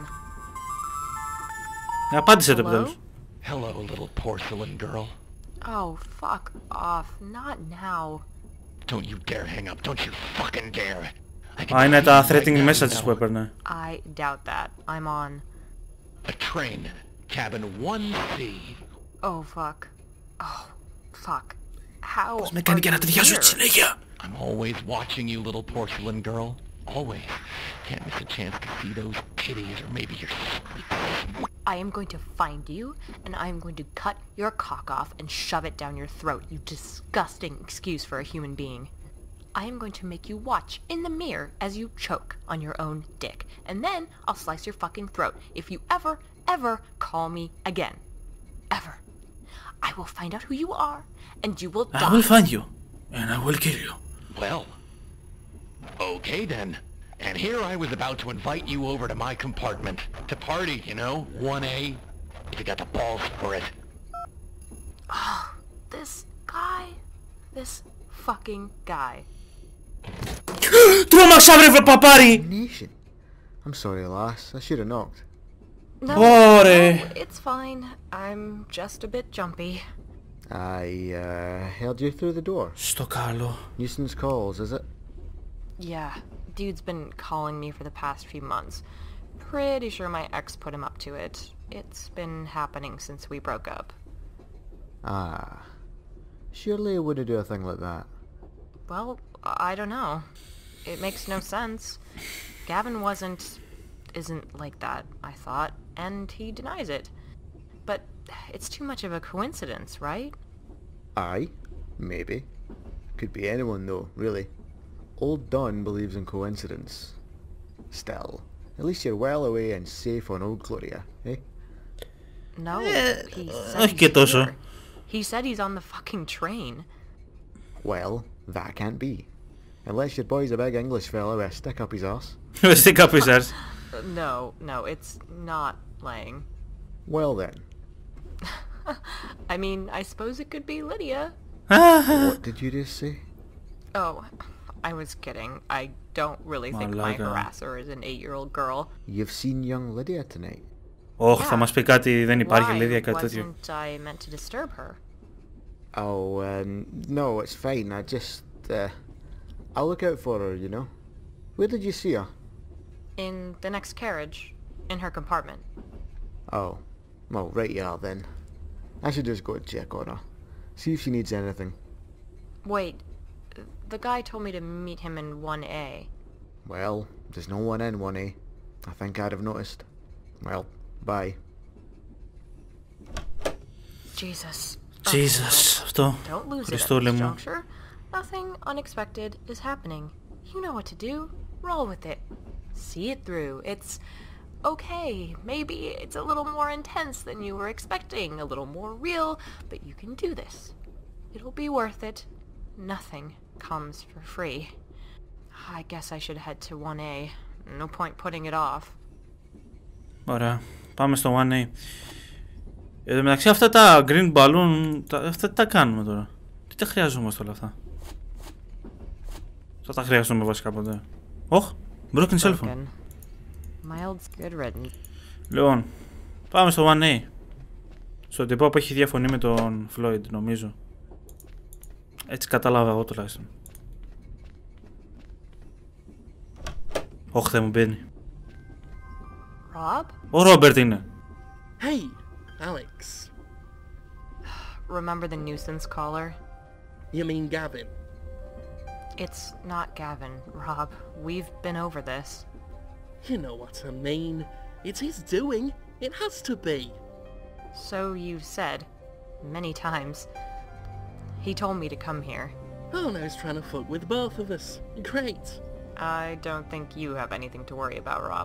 Απάντησε το Hello? επιτέλους. Hello, little porcelain girl. Oh, fuck off. Not now. Don't you dare hang up. Don't you fucking dare. I can Α, είναι see τα you right threatening now, messages you που know. έπαιρνε. I doubt that. I'm on. A train. Cabin 1C. Oh, fuck. Oh, fuck. How Πώς με κάνει are και να you ταιριάζω here? τη συνέχεια. I'm always watching you, little porcelain girl. Always. Can't miss a chance to see those titties or maybe your sweet... I am going to find you, and I am going to cut your cock off and shove it down your throat, you disgusting excuse for a human being. I am going to make you watch in the mirror as you choke on your own dick, and then I'll slice your fucking throat if you ever call me again. Ever. I will find out who you are, and you will die. I will find you, and I will kill you. Well, okay then. And here I was about to invite you over to my compartment to party, you know, 1A, if you got the balls for it. Oh, this guy. This fucking guy. Τρόμαξα βρε παπάρι! nation. I'm sorry, lass. I should have knocked. No, Ωρε. no, it's fine. I'm just a bit jumpy. I held you through the door. Στο καλό. Nuisance calls, is it? Yeah, dude's been calling me for the past few months. Pretty sure my ex put him up to it. It's been happening since we broke up. Ah. Surely I wouldn't do a thing like that. Well, I don't know. It makes no sense. Gavin isn't like that, I thought, and he denies it. But It's too much of a coincidence, right? Aye, maybe. Could be anyone though, really. Old Don believes in coincidence. Still, at least you're well away and safe on Old Gloria, eh? No, he said όχι και he's τόσο. here. He said he's on the fucking train. Well, that can't be. Unless your boy's a big English fella with a stick up his arse. Stick up his arse. No, it's not Lang. Well then, I mean, I suppose it could be Lydia. what did you just say? Oh, I was kidding. I don't really think my Μαλάκα. harasser is an 8-year-old girl. You've seen young Lydia tonight. Όχι, θα μας πει κάτι, δεν υπάρχει Why? Λίδια, κάτι τέτοιο. Wasn't I meant to disturb her? Oh, no, it's fine. I just, I'll look out for her, you know. Where did you see her? In the next carriage. In her compartment. Oh, well, right you are then. I should just go and check on her. See if she needs anything. Wait, the guy told me to meet him in 1A. Well, there's no one in 1A. I think I'd have noticed. Well, bye. Jesus. Jesus, αυτό. Don't lose it at Χριστούλε this μου. juncture. Nothing unexpected is happening. You know what to do. Roll with it. See it through. It's okay. Maybe it's a little more intense than you were expecting, a little more real, but you can do this. It'll be worth it. Nothing comes for free. I guess I should head to 1A. No point putting it off. Ωραία. Πάμε στο 1A. Εν τω μεταξύ αυτά τα green balloon, αυτά τι τα κάνουμε τώρα? Τι τα χρειαζόμαστε όλα αυτά? Θα τα χρειαστούμε βασικά ποτέ. Όχ, broken cell phone. Broken. Mild's good riddance. Λοιπόν, πάμε στο 1A. Στον τυπό που έχει διαφωνεί με τον Floyd, νομίζω. Έτσι κατάλαβα εγώ τουλάχιστον. Όχ, δεν μου μπαίνει. Rob? Ο Ρόμπερτ είναι. Hey, Alex. Remember the nuisance caller? You mean Gavin? It's not Gavin, Rob. We've been over this. You know what I mean. It's his doing. It has to be. So you've said. Many times. He told me to come here. Oh, now he's trying to fuck with both of us. Great. I don't think you have anything to worry about, Rob.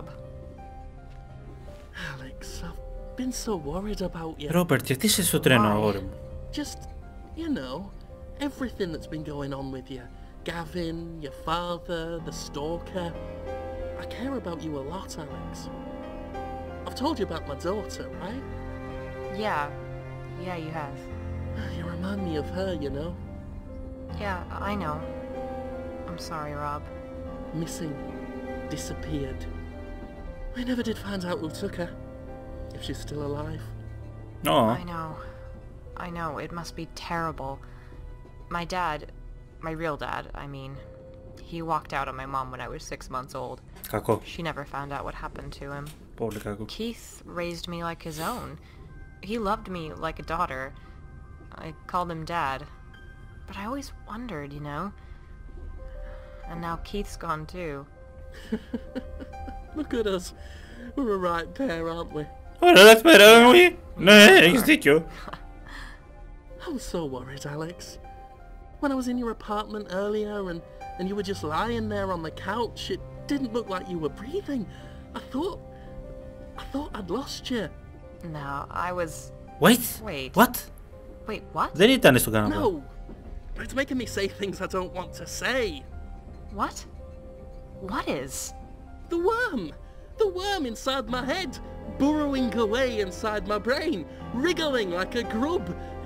Alex, I've been so worried about you. Ρόμπερτ, γιατί είσαι στο τρένο, αγόρι μου? Just, you know, everything that's been going on with you. Gavin, your father, the stalker. I care about you a lot, Alex. I've told you about my daughter, right? Yeah, you have. You remind me of her, you know. Yeah, I know. I'm sorry, Rob. Missing. Disappeared. We never did find out who took her. If she's still alive. Oh. I know, it must be terrible. My dad, my real dad, I mean, he walked out on my mom when I was 6 months old. Κακό. She never found out what happened to him. Πολύ κακό. Keith raised me like his own. He loved me like a daughter. I called him Dad. But I always wondered, you know. And now Keith's gone too. Look at us. We're a right pair, aren't we? Ωραία, πέρα μου. Ναι, έχεις δίκιο. I was so worried, Alex. When I was in your apartment earlier and you were just lying there on the couch, it didn't look like you were breathing. I thought I'd lost you. No, I was... Wait. What? Wait, what? Δεν ήταν στον καναπέ. No, but it's making me say things I don't want to say. What? What is? The worm! The worm inside my head! Burrowing away inside my brain! Wriggling like a grub!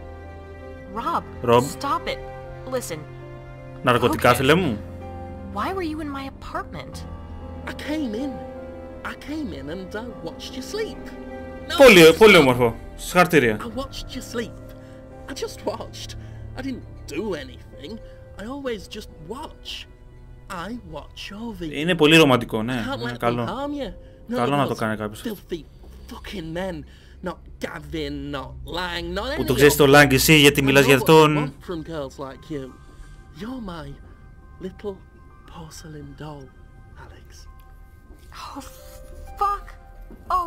Rob? Stop it! Listen. Ναρκωτικά, φίλε μου. Why were you in my apartment? I came in and I watched you sleep. Πολύ όμορφο. Συγχαρητήρια. I watched you sleep. I just watched. I didn't do anything. I always just watch. I watch over you. Είναι πολύ ρομαντικό, ναι. Είναι καλό. Καλό να το κάνει κάποιος. Filthy fucking men. Not Gavin, not Lang, not any. Που το ξέρεις το Lang εσύ γιατί μιλάς για αυτόν. From girls like you. You're my little porcelain doll, Alex. Oh, fuck. Oh,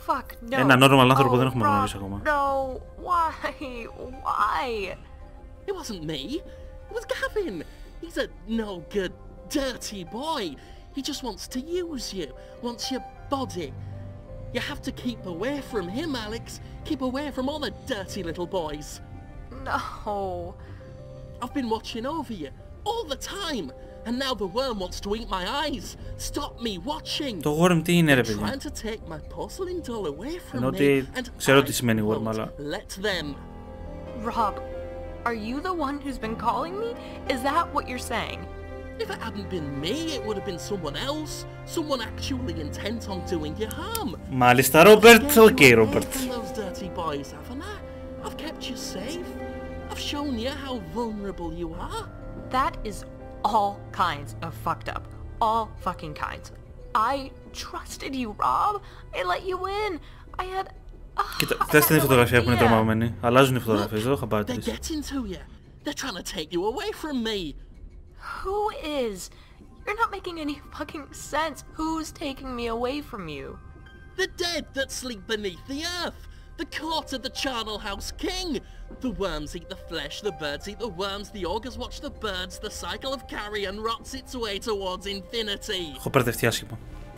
fuck, no. Ένα normal άνθρωπο δεν Oh, έχουμε Rob, γνωρίσει ακόμα. No, why? Why? It wasn't me. It was Gavin. He's a no-good, dirty boy. He just wants to use you, wants your body. You have to keep away from him, Alex. Keep away from all the dirty little boys. No. I've been watching over you all the time, and now the worm wants to eat my eyes. Stop me watching. Το worm τι είναι ρε Trying παιδιά? to take my porcelain doll away from Ενώ me, ότι and ξέρω τι I σημαίνει worm, won't αλλά... let them. Rob, are you the one who's been calling me? Is that what you're saying? If it hadn't been me, it would have been someone else. Someone actually intent on doing you harm. Μάλιστα, Ρόμπερτ. Οκ, Ρόμπερτ. From those dirty boys, haven't I? I've kept you safe. I've shown you how vulnerable you are. That is all kinds of fucked up. All fucking kinds. I trusted you, Rob. I let you in. I had... Κοίτα, I δες had την no φωτογραφία που είναι idea. τρομαγμένη. Αλλάζουν οι φωτογραφίες, εδώ είχα πάρει They're τρεις. getting to you. They're trying to take you away from me. Who is? You're not making any fucking sense. Who's taking me away from you? The dead that sleep beneath the earth. The court of the charnel house king. The worms eat the flesh, the birds eat the worms, the augurs watch the birds, the cycle of carrion rots its way towards infinity. Έχω μπερδευτεί άσχημα.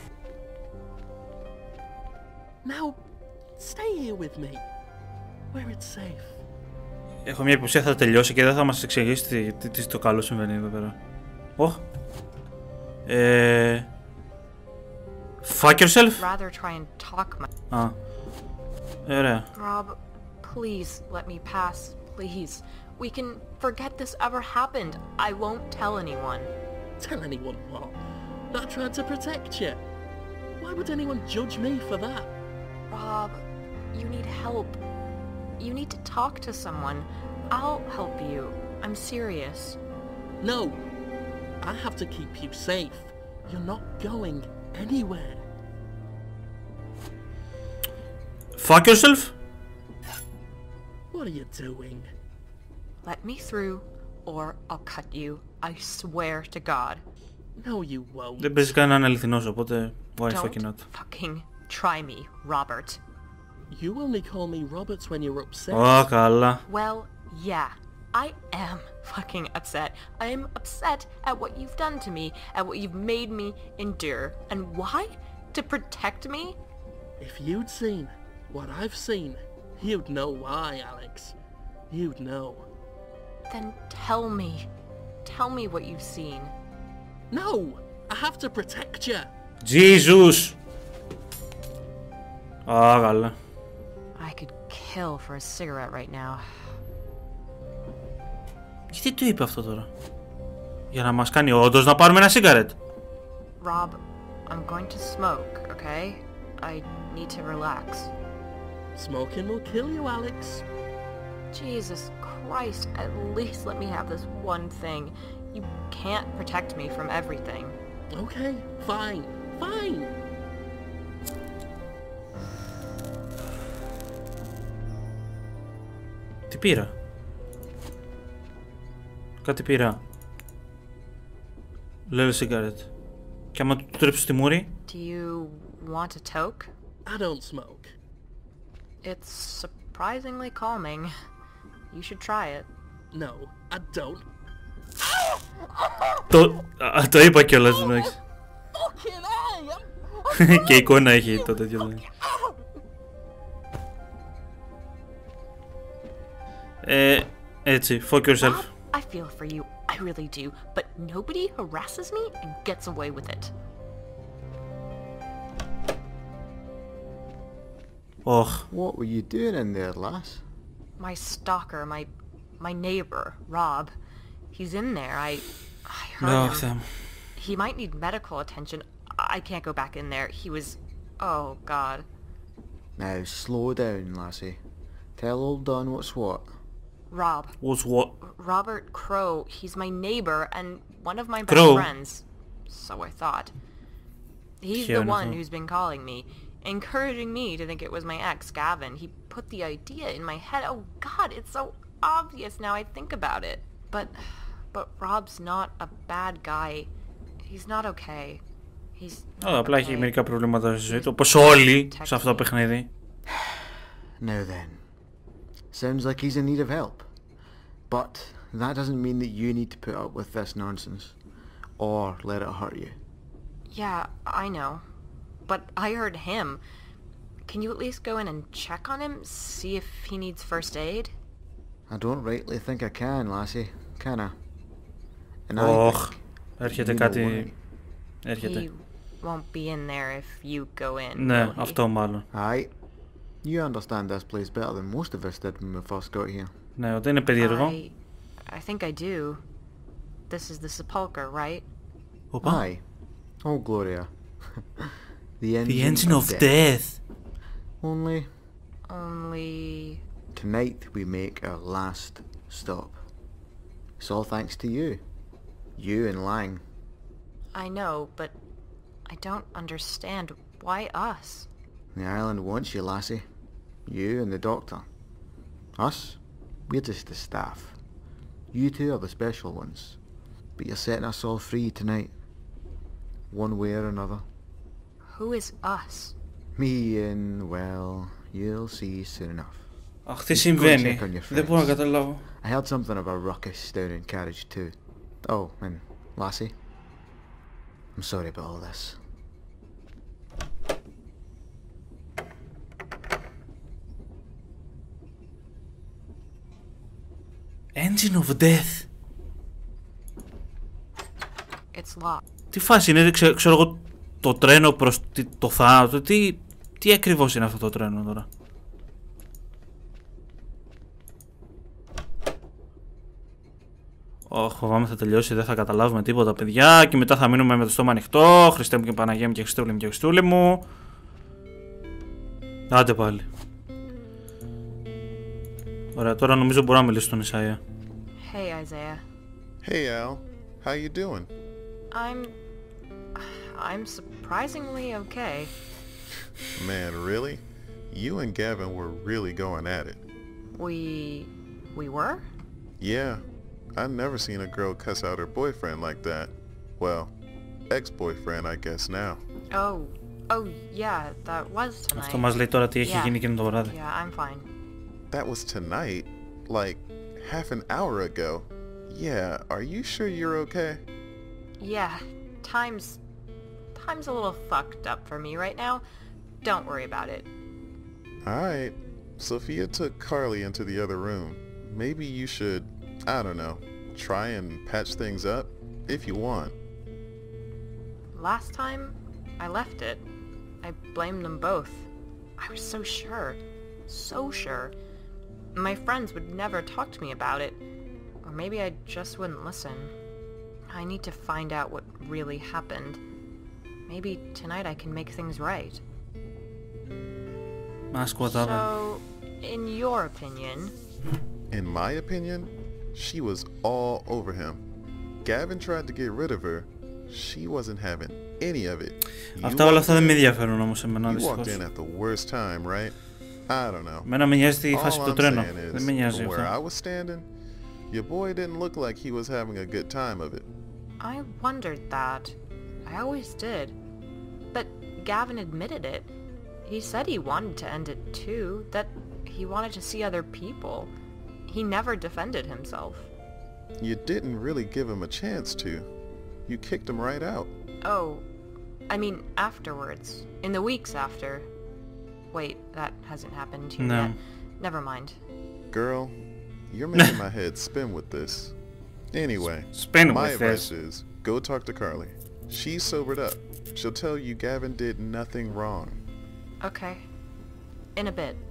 Now, stay here with me, where it's safe. Έχω μια υποψία θα τελειώσει και δεν θα μας εξηγήσει τι το καλό συμβαίνει εδώ πέρα. Ωχ. Fuck yourself. Rather try and talk my... Α. Ωραία. Rob, please let me pass, please. We can forget this ever happened. I won't tell anyone. Tell anyone what? That I tried to protect you? Why would anyone judge me for that? Rob, you need help. You need to talk to someone. I'll help you. I'm serious. No. I have to keep you safe. You're not going anywhere. Fuck yourself. What are you doing? Let me through, or I'll cut you. I swear to God. No, you won't. Δεν παίζει καν να είναι αληθινός, οπότε why fucking Don't not. fucking try me, Robert. You only call me Roberts when you're upset. Ω, καλά. Well, yeah. I am fucking upset. I am upset at what you've done to me, at what you've made me endure. And why? To protect me? If you'd seen what I've seen, you'd know why, Alex. You'd know. Then tell me. Tell me what you've seen. No! I have to protect you. Jesus. Α, καλά. I could kill for a cigarette right now. Γιατί το είπε αυτό τώρα? Για να μας κάνει όντως να πάρουμε ένα cigarette. Rob, I'm going to smoke, okay? I need to relax. Smoking will kill you, Alex. Jesus Christ, at least let me have this one thing. You can't protect me from everything. Okay, fine, fine. Τι πήρα? Κάτι πήρα. Λέω cigarette. Και άμα του τρίψω στη μούρη. Do you want a toke? I don't smoke. It's surprisingly calming. You should try it. No, I don't. Το είπα κιόλας, εντάξει. Fucking A! Και εικόνα έχει το τέτοιο. Έτσι, fuck yourself. Rob, I feel for you. I really do. But nobody harasses me and gets away with it. Ωχ. What were you doing in there, lass? My stalker, my neighbor, Rob. He's in there. I heard Ωχ, him. Θεέ μου. He might need medical attention. I can't go back in there. He was... Oh, God. Now, slow down, lassie. Tell old Don what's what. Rob. What's what? Robert Crow. He's my neighbor and one of my best Crow? friends. So I thought. He's Yeah, the no. one who's been calling me, encouraging me to think it was my ex, Gavin. He put the idea in my head. Oh, God, it's so obvious now I think about it. But Rob's not a bad guy. He's not okay. He's Απλά έχει okay. μερικά προβλήματα στη ζωή του, όπως όλοι σε αυτό το παιχνίδι. Now then. Sounds like he's in need of help. But that doesn't mean that you need to put up with this nonsense. Or let it hurt you. Yeah, I know. But I heard him. Can you at least go in and check on him? See if he needs first aid? I don't rightly think I can, lassie. Can I? And I Ωχ, think έρχεται you know κάτι... Έρχεται. He won't be in there if you go in. Ναι, will he? αυτό μάλλον. Aye. You understand this place better than most of us did when we first got here. Ναι, ότι είναι περίεργο. I think I do. This is the sepulcher, right? Οπα. Aye. Oh, Gloria. The The engine of death. Only Only... tonight we make our last stop. It's all thanks to you. You and Lang. I know, but I don't understand. Why us? The island wants you, lassie. You and the doctor. Us? We're just the staff. You two are the special ones. But you're setting us all free tonight. One way or another. Who is us? Me and, well, you'll see soon enough. Αχ, τι συμβαίνει. Δεν μπορώ να καταλάβω. I heard something of a ruckus down in Carriage too. Oh, and Lassie, I'm sorry about all this. Engine of death. It's locked. Τι φάση είναι, ξέρω εγώ, το τρένο προς το θάνατο, τι ακριβώς είναι αυτό το τρένο τώρα. Φοβάμαι θα τελειώσει, δεν θα καταλάβουμε τίποτα, παιδιά, και μετά θα μείνουμε με το στόμα ανοιχτό. Χριστέ μου και Παναγία μου και Χριστούλη μου και Χριστούλη μου. Άντε πάλι. Ωραία, τώρα νομίζω μπορώ να μιλήσω στον Ισαΐα. Hey, Isaiah. Hey Al, how you doing? I'm surprisingly okay. Man, really? You and Gavin were really going at it. We were? Yeah, I've never seen a girl cuss out her boyfriend like that. Well, ex-boyfriend I guess now. Oh yeah, that was tonight. Αυτό μας λέει τώρα τι έχει γίνει εκείνο το βράδυ. Yeah, I'm fine. That was tonight? Like, half an hour ago? Yeah, are you sure you're okay? Yeah, time's a little fucked up for me right now. Don't worry about it. Alright, Sophia took Carly into the other room. Maybe you should, I don't know, try and patch things up, if you want. Last time, I left it. I blamed them both. I was so sure. So sure. My friends would never talk to me about it. Or maybe I just wouldn't listen. I need to find out what really happened. Maybe tonight I can make things right. Ask what happened. So, in your opinion... In my opinion, she was all over him. Gavin tried to get rid of her. She wasn't having any of it. Όλα αυτά δεν με ενδιαφέρουν όμως εμένα, You δυστυχώς. walked in at the worst time, right? I don't know. Εμένα με νοιάζει τη All φάση του I'm τρένου. saying Δεν is, με νοιάζει from where I αυτό. was standing, your boy didn't look like he was having a good time of it. I wondered that. I always did. But Gavin admitted it. He said he wanted to end it too, that he wanted to see other people. He never defended himself. You didn't really give him a chance to. You kicked him right out. Oh, I mean afterwards. In the weeks after. Wait, that hasn't happened to you No. yet. Never mind. Girl, you're making my head spin with this. Anyway, Spin my with advice this. is go talk to Carly. She's sobered up. She'll tell you Gavin did nothing wrong. Okay. In a bit.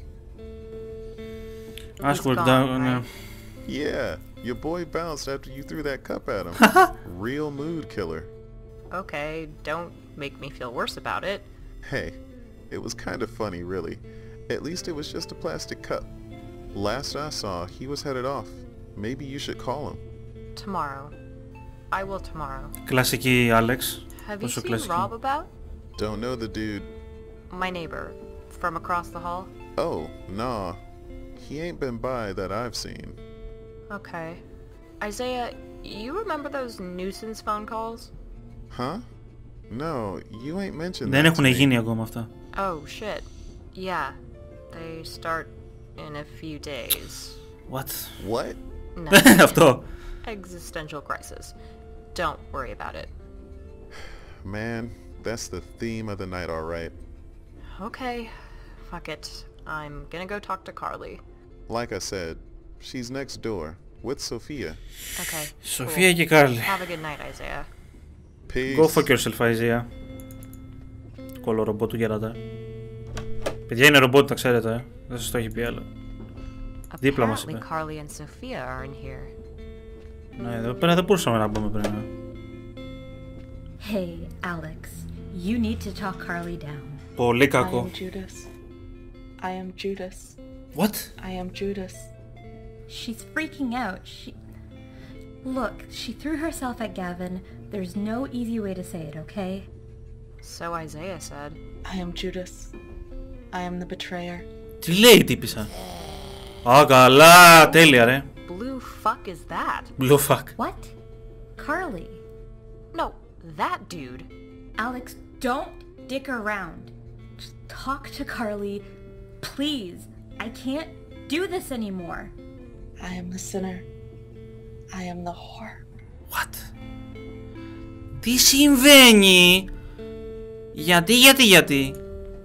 Ask He's what gone, down. right? Yeah, your boy bounced after you threw that cup at him. Real mood killer. Okay, don't make me feel worse about it. Hey, it was kind of funny really. At least it was just a plastic cup. Last I saw, he was headed off. Maybe you should call him. Tomorrow. I will tomorrow. Κλασική Alex. Have you Πόσο seen κλασική. Rob about? Don't know the dude. My neighbor. From across the hall? Oh, nah. He ain't been by that I've seen. Okay. Isaiah, you remember those nuisance phone calls? Huh? No, you ain't mentioned Δεν that έχουν to me. γίνει ακόμα αυτά. Oh shit. Yeah. They start in a few days. What? What? No. Αυτό. Existential crisis. Don't worry about it. Man, that's the theme of the night, alright. Okay. Fuck it. I'm gonna go talk to Carly. Like I said, she's next door, with Sophia. Okay. Σοφία και Κάρλι. Have a good night, Isaiah. Peace. Go fuck yourself, Isaiah. Κόλλο ρομπότ του γεράτα. Παιδιά είναι ρομπότ, τα ξέρετε. Δεν σας το έχει πει άλλο. Δίπλα μας Apparently είπε. Carly and Sophia are in here. Ναι, εδώ πέρα δεν μπορούσαμε να μπούμε πριν. Hey, Alex. You need to talk Carly down. Πολύ I κακό. am Judas. I am Judas. What? I am Judas. She's freaking out. Look, she threw herself at Gavin. There's no easy way to say it, okay? So Isaiah said. I am Judas. I am the betrayer. Τι λέει η τύπισσα? Α, καλά, τέλεια ρε. Blue fuck is that? Blue fuck. What? Carly. No, that dude. Alex, don't dick around. Just talk to Carly. Please. I can't do this anymore. I am the sinner. I am the whore. What? Τι συμβαίνει? Γιατί?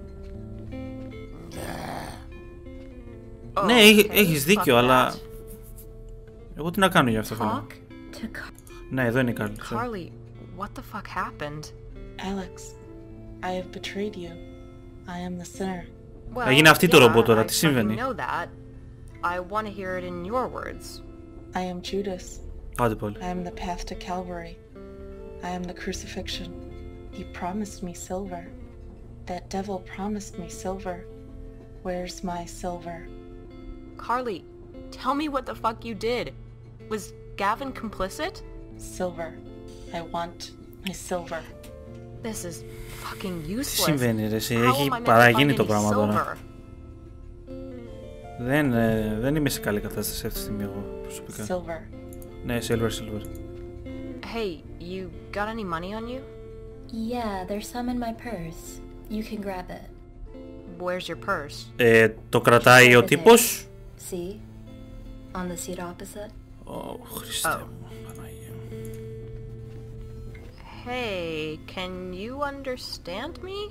Oh, Ναι, okay, έχεις fuck δίκιο, that. αλλά... Εγώ τι να κάνω για αυτό το πράγμα. Talk to Ναι, εδώ είναι η Κάρλι. Carly, what the fuck happened? Alex, I have betrayed you. I am the sinner. Well, γίνει αυτή το ρομπότ τώρα, I τι fucking συμβαίνει? know that. I want to hear it in your words. I am Judas. Πάτε πάλι. I am the path to Calvary. I am the crucifixion. You promised me silver. That devil promised me silver. Where's my silver? Carly, tell me what the fuck you did. Was Gavin complicit? Silver. I want my silver. This is fucking Τι useless. συμβαίνει ρε εσύ, How έχει am I meant to παραγίνει find το any πράγμα τώρα. silver? Δεν είμαι σε καλή κατάσταση αυτή τη στιγμή εγώ προσωπικά. Silver. Ναι, silver. Hey, you got any money on you? Yeah, there's some in my purse. You can grab it. Where's your purse? Το κρατάει ο τύπος. See? On the seat opposite. Ω, Χριστέ μου, Παναγία. Hey, can you understand me?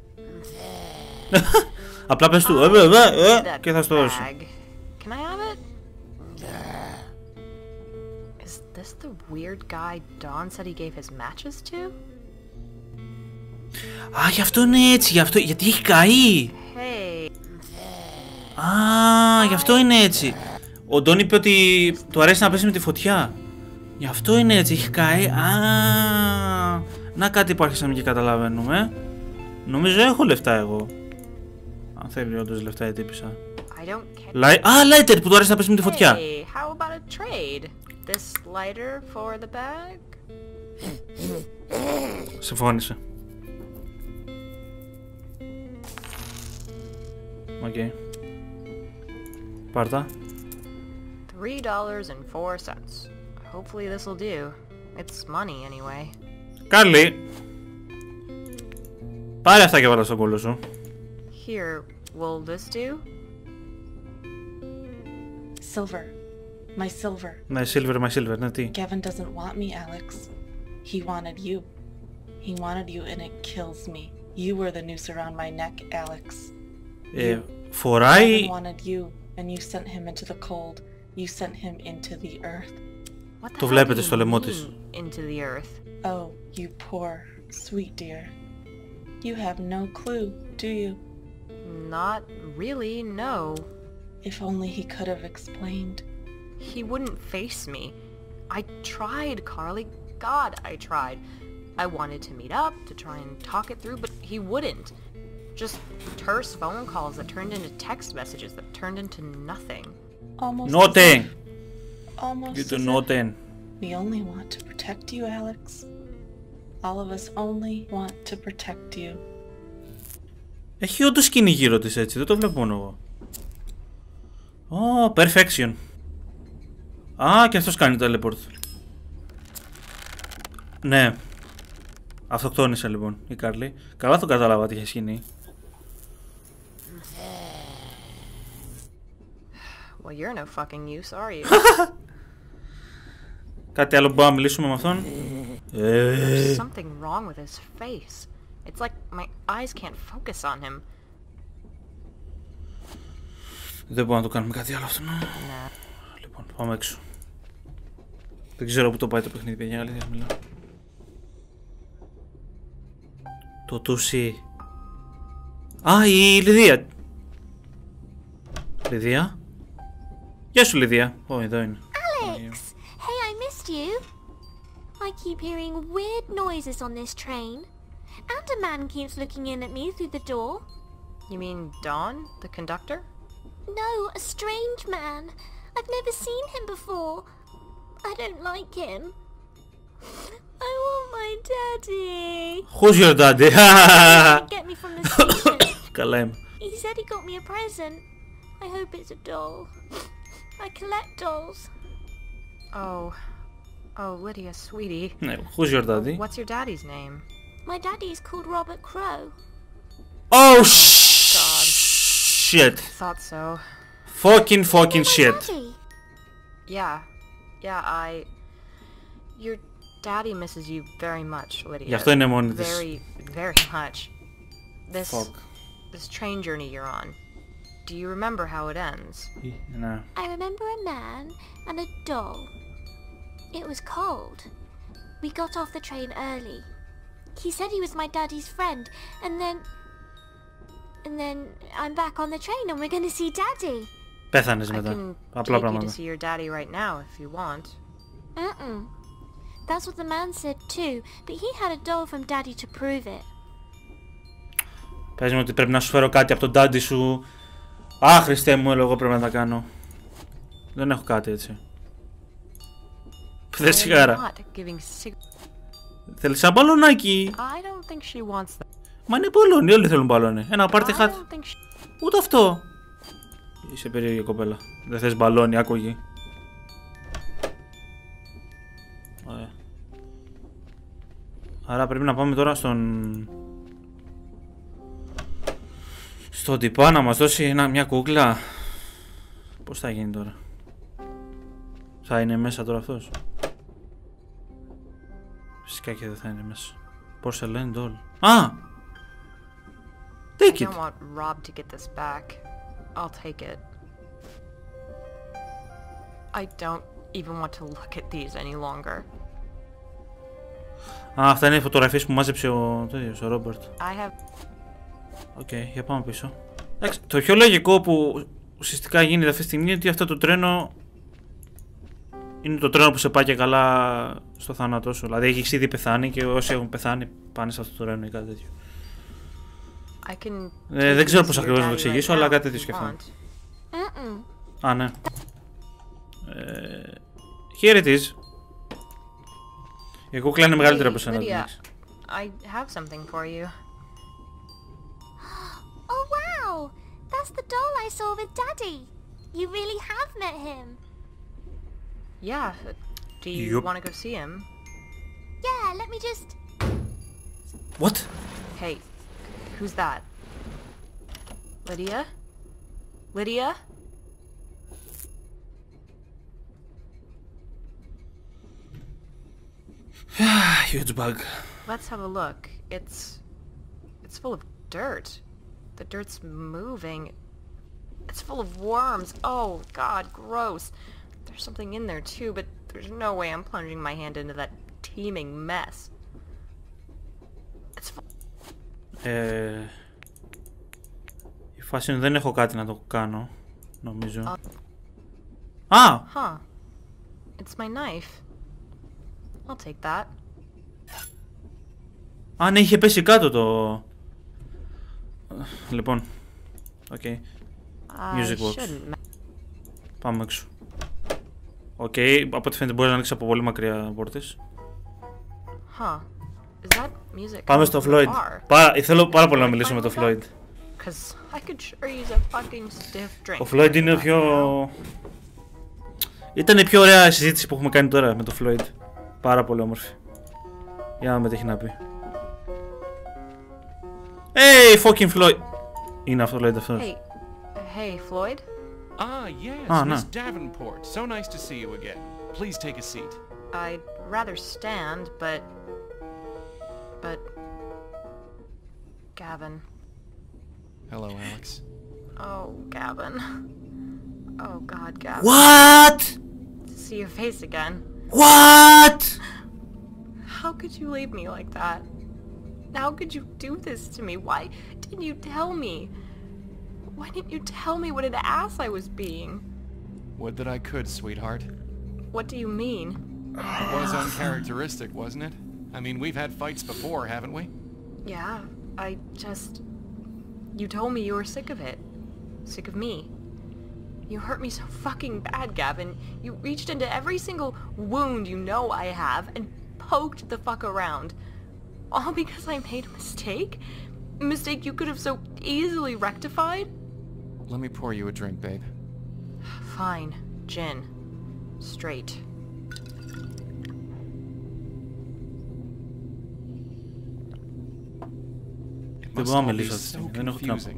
Απλά πες του That και θα στο δώσω. bag. Can I have it? Is this the weird guy Don said he gave his matches to? Α, γι' αυτό είναι έτσι, γιατί έχει καεί. Hey, Α, γι' αυτό είναι έτσι. Ο Ντόν είπε ότι του αρέσει να πέσει με τη φωτιά. Γι' αυτό είναι έτσι, έχει καεί. Α, να κάτι που άρχισαμε και καταλαβαίνουμε. Νομίζω έχω λεφτά εγώ. Αν θέλει όντως λεφτά η τύπισσα. I don't care. Α, lighter που του αρέσει να πέσει με τη φωτιά. Hey, how about a trade? This lighter for the bag? Συμφώνησε. Οκ. Πάρτα. $3.04. Hopefully this'll do. It's money anyway. Κάρλι. Πάρε αυτά και βάλα στον κόλλο σου. Here, will this do? Silver. My silver. Ναι, silver, ναι, τι. Gavin doesn't want me, Alex. He wanted you. He wanted you and it kills me. You were the noose around my neck, Alex. Φοράει... Gavin wanted you and you sent him into the cold. You sent him into the earth. What the Το hell βλέπετε do στο you λαιμό της. mean, into the earth? Oh, you poor, sweet dear. You have no clue, do you? Not really, no. If only he could have explained. He wouldn't face me. I tried, Carly. God, I tried. I wanted to meet up, to try and talk it through, but he wouldn't. Just terse phone calls that turned into text messages that turned into nothing. Almost. Nothing. Almost. You do as if nothing. We only want to protect you, Alex. All of us only want to protect you. Έχει όντως σκηνή γύρω της έτσι, δεν το βλέπω μόνο εγώ. Ω, perfection. Α, και αυτός κάνει teleport. Ναι. Αυτοκτόνησε λοιπόν η Κάρλι. Καλά το κατάλαβα τι είχε γίνει. Well, you're no fucking use, are you? Κάτι άλλο μπορούμε να μιλήσουμε με αυτόν? There's something wrong with his face. It's like my eyes can't focus on him. Δεν μπορούμε να το κάνουμε κάτι άλλο αυτό. Nah. Λοιπόν, πάμε έξω. Δεν ξέρω που το πάει το παιχνίδι, παιδιά, αλήθεια μιλάω. Το τούσι. Α, η Λιδία. Λιδία. Γεια σου, Λιδία. Ω, εδώ είναι. Alex! Hey, I missed you. I keep hearing weird noises on this train. And a man keeps looking in at me through the door. You mean Don, the conductor? No, a strange man. I've never seen him before. I don't like him. I want my daddy. Who's your daddy? Get me from the station. Καλά είμαι. He said he got me a present. I hope it's a doll. I collect dolls. Oh, Lydia, sweetie. Ναι, who's your daddy? What's your daddy's name? My daddy's called Robert Crow. Oh, God. shit. Thought so. Fucking My shit. daddy. Yeah, Your daddy misses you very much, Lydia. Γι' αυτό είναι μόνη της. Very much. This train journey you're on. Do you remember how it ends? Ναι. I remember a man and a doll. It was cold. We got off the train early. He said he was my daddy's friend, and then I'm back on the train and we're going to see daddy. Πέθανες I μετά. can Απλά take you to πράγματα. see your daddy right now if you want. That's what the man said too, but he had a doll from daddy to prove it. Πες μου ότι πρέπει να σου φέρω κάτι από τον ντάντι σου. Α, Χριστέ μου, εγώ πρέπει να τα κάνω. Δεν έχω κάτι έτσι. Θες σιγάρα. Not giving Θέλεις ένα μπαλονάκι. I don't think she wants that. Μα είναι μπαλόνι, όλοι θέλουν μπαλόνι. Ένα πάρτι I χάτ. don't think she... Ούτε αυτό. Είσαι περίεργη κοπέλα. Δεν θες μπαλόνι, άκουγη. Ωραία. Άρα πρέπει να πάμε τώρα στον τυπά να μας δώσει μια κούκλα. Πώς θα γίνει τώρα? Θα είναι μέσα τώρα αυτός? Φυσικά και δεν θα είναι μέσα. Porcelain doll. Α! Take I it! don't want Rob to get this back. I'll take it. I don't even want to look at these any longer. Α, αυτά είναι οι φωτογραφίες που μάζεψε ο Ρόμπερτ. I have... Οκ, για πάμε πίσω. Εντάξει, το πιο λογικό που ουσιαστικά γίνεται αυτή τη στιγμή είναι ότι αυτό το τρένο είναι το τρένο που σε πάει και καλά στο θάνατό σου. Δηλαδή έχεις ήδη πεθάνει και όσοι έχουν πεθάνει πάνε σε αυτό το τρένο ή κάτι τέτοιο. Δεν ξέρω πώς ακριβώς να το εξηγήσω, αλλά κάτι τέτοιο σκεφτόμαι. Α, ναι. Here it is. Η κούκλα είναι μεγαλύτερη από σένα. I have something for you. Oh wow! That's the doll I saw with Daddy. You really have met him. Yeah. Do you Yup. want to go see him? Yeah, let me just... What? Hey, who's that? Lydia? Lydia? Huge bug. Let's have a look. It's full of dirt. The dirt's moving. It's full of worms. Oh god, gross. There's something in there too, but there's no way I'm plunging my hand into that teeming mess. It's full... Η φάση είναι δεν έχω κάτι να το κάνω, νομίζω. Α! Huh. It's my knife. I'll take that. Α, ναι, είχε πέσει κάτω το... Λοιπόν. Οκ. Music box. Πάμε έξω. Οκ, από ό,τι φαίνεται μπορείς να ανοίξεις από πολύ μακριά πόρτες. Huh. Is that music? Πάμε στο Floyd. Θέλω πάρα πολύ να μιλήσω με το Floyd. Ο Floyd είναι ο πιο... Ήταν η πιο ωραία συζήτηση που έχουμε κάνει τώρα με το Floyd. Πάρα πολύ όμορφη. Για να δούμε τι έχει να πει. Hey, fucking Floyd. Είναι αυτό, λέτε αυτός. Hey, Floyd? Ah, yes, Miss Davenport. So nice to see you again. Please take a seat. I'd rather stand, but... Gavin. Hello, Alex. Oh, Gavin. Oh, God, Gavin. What? To see your face again. What? How could you leave me like that? How could you do this to me? Why didn't you tell me? Why didn't you tell me what an ass I was being? Would that I could, sweetheart. What do you mean? It was uncharacteristic, wasn't it? I mean, we've had fights before, haven't we? Yeah, You told me you were sick of it. Sick of me. You hurt me so fucking bad, Gavin. You reached into every single wound you know I have and poked the fuck around. All because I made a mistake? A mistake you could have so easily rectified? Let me pour you a drink, babe. Fine. Gin. Straight. It must all be so confusing.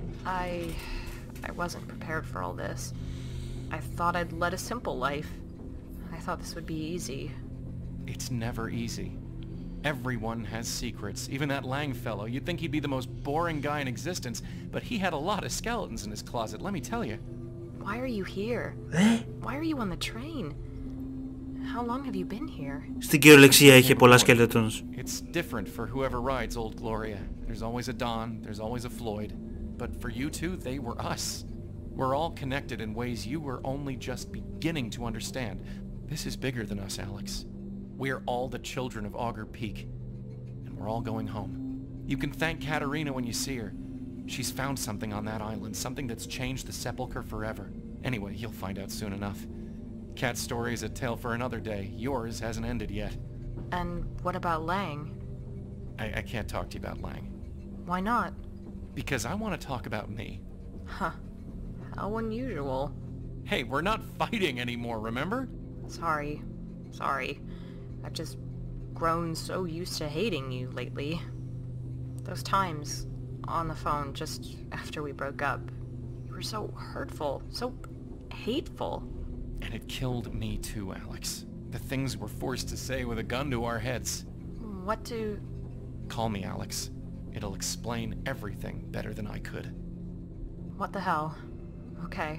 I wasn't prepared for all this. I thought I'd led a simple life. I thought this would be easy. It's never easy. Everyone has secrets. Even that Lang fellow. You'd think he'd be the most boring guy in existence, but he had a lot of skeletons in his closet, let me tell you. Why are you here? Why are you on the train? How long have you been here? Στην κυριολεξία είχε πολλά skeletons. It's different for whoever rides Old Gloria. There's always a Don, there's always a Floyd. But for you two, they were us. We're all connected in ways you were only just beginning to understand. This is bigger than us, Alex. We're all the children of Augur Peak. And we're all going home. You can thank Katerina when you see her. She's found something on that island, something that's changed the sepulchre forever. Anyway, you'll find out soon enough. Kat's story is a tale for another day. Yours hasn't ended yet. And what about Lang? I can't talk to you about Lang. Why not? Because I want to talk about me. Huh. How unusual. Hey, we're not fighting anymore, remember? Sorry. I've just grown so used to hating you lately. Those times on the phone just after we broke up, you were so hurtful, so hateful. And it killed me too, Alex. The things we're forced to say with a gun to our heads. What do... Call me, Alex. It'll explain everything better than I could. What the hell? Okay.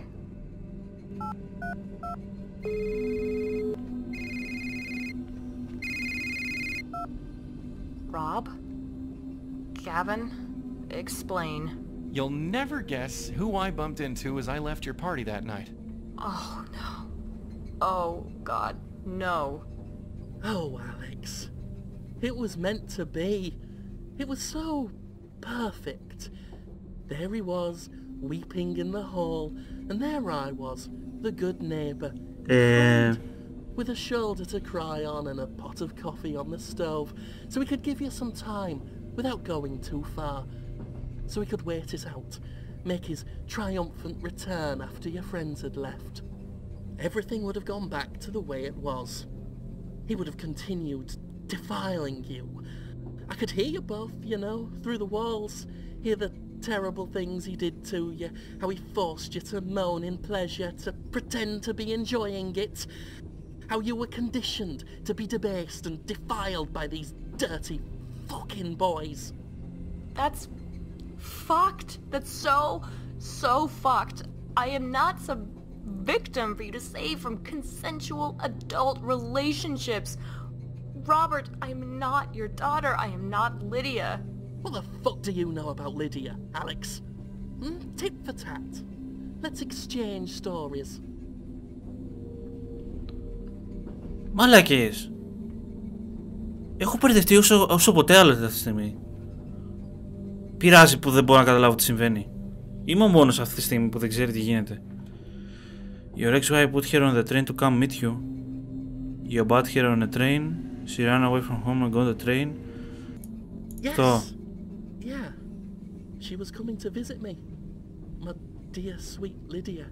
Rob? Gavin? Explain. You'll never guess who I bumped into as I left your party that night. Oh, no. Oh, God, no. Oh, Alex. It was meant to be. It was so perfect. There he was, weeping in the hall, and there I was, the good neighbour, with a shoulder to cry on and a pot of coffee on the stove, so we could give you some time without going too far, so he could wait it out, make his triumphant return after your friends had left. Everything would have gone back to the way it was. He would have continued defiling you. I could hear you both, you know, through the walls, hear the terrible things he did to you, how he forced you to moan in pleasure, to pretend to be enjoying it, how you were conditioned to be debased and defiled by these dirty fucking boys. That's fucked. That's so fucked. I am not some victim for you to save from consensual adult relationships. Robert, I'm not your daughter. I am not Lydia. What the fuck do you know about Lydia, Alex? Tit for tat. Let's exchange stories. Μαλάκες. Έχω μπερδευτεί όσο ποτέ άλλο αυτή τη στιγμή. Πειράζει που δεν μπορώ να καταλάβω τι συμβαίνει. Είμαι ο μόνος αυτή τη στιγμή που δεν ξέρει τι γίνεται. Your ex-wife put her on the train to come meet you. You bought her on a train. She ran away from home and got the train. Yes. Yeah. She was coming to visit me. My dear sweet Lydia.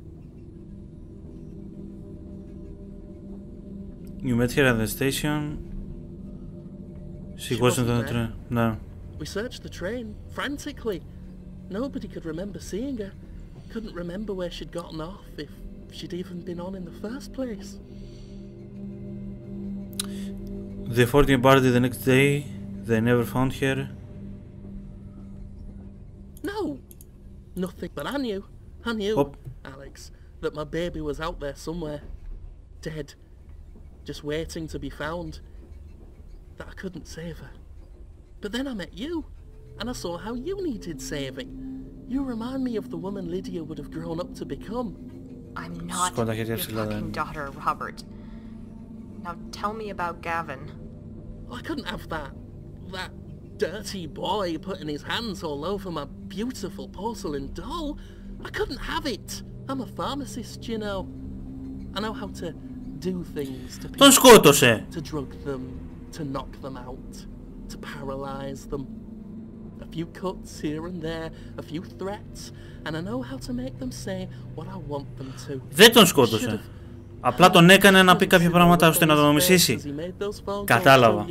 You met her at the station. She wasn't on the train. No. We searched the train, frantically. Nobody could remember seeing her. Couldn't remember where she'd gotten off, if she'd even been on in the first place. The 14 party the next day, they never found her. No, nothing. But I knew, Oh. Alex, that my baby was out there somewhere, dead, just waiting to be found. That I couldn't save her. But then I met you, and I saw how you needed saving. You remind me of the woman Lydia would have grown up to become. I'm not Σκόντα your χέρια ψηλά fucking δεν. daughter, Robert. Now tell me about Gavin. I couldn't have that dirty boy putting his hands all over my beautiful porcelain doll. I couldn't have it. I'm a pharmacist, you know. I know how to do things to people. Τον σκότωσε. To drug them, to knock them out, to paralyze them. A few cuts here and there, a few threats, and I know how to make them say what I want them to. Δεν τον σκότωσε. Απλά τον έκανε να πει κάποια πράγματα ώστε να τον μισήσει. Κατάλαβα.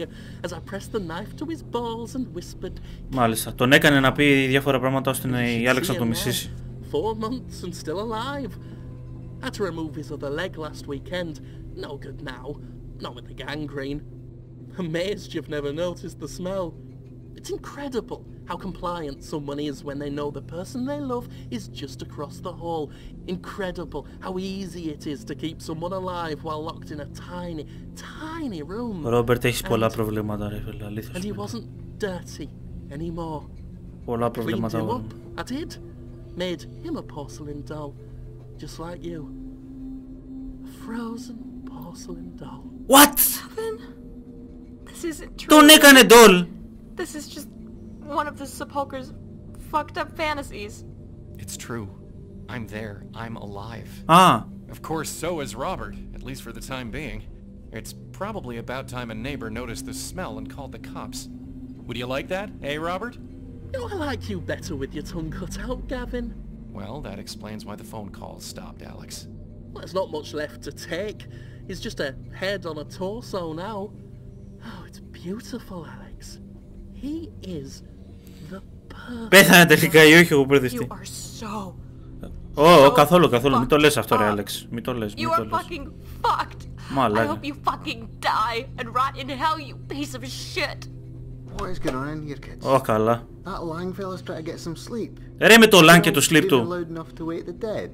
Μάλιστα. Τον έκανε να πει διάφορα πράγματα ώστε η Άλεξ να τον μισήσει. 4 months and still alive. Had to remove his other leg last weekend. No good now. Not with the gangrene. Amazed you've never noticed the smell. It's incredible how compliant someone is when they know the person they love is just across the hall. Incredible how easy it is to keep someone alive while locked in a tiny, tiny room. Ρόμπερτ, έχεις πολλά προβλήματα, ρε φίλε, αλήθεια. And he wasn't dirty anymore. Πολλά προβλήματα. Cleaned him up. I did. Made him a porcelain doll, just like you. A frozen porcelain doll. What? Gavin? This isn't true. Τον έκανε doll. This is just one of the Sepulchre's fucked up fantasies. It's true. I'm there. I'm alive. Ah. Of course, so is Robert, at least for the time being. It's probably about time a neighbor noticed the smell and called the cops. Would you like that, eh, Robert? No, I like you better with your tongue cut out, Gavin. Well, that explains why the phone calls stopped, Alex. Well, there's not much left to take. It's just a head on a torso now. Oh, it's beautiful, Alex. He is the perfect... Πέθανε τελικά ή όχι, εγώ μπερδευτεί. You are so... Καθόλου. Μην το λες αυτό, ρε, Άλεξ. Μην το λες. You are fucking fucked. Μαλάκα. I hope you fucking die and rot in hell, you piece of shit. What is going on in here, kids? Καλά. That Lang fella's trying to get some sleep. Ρε με το Lang και το sleep Even του. loud enough to wake the dead.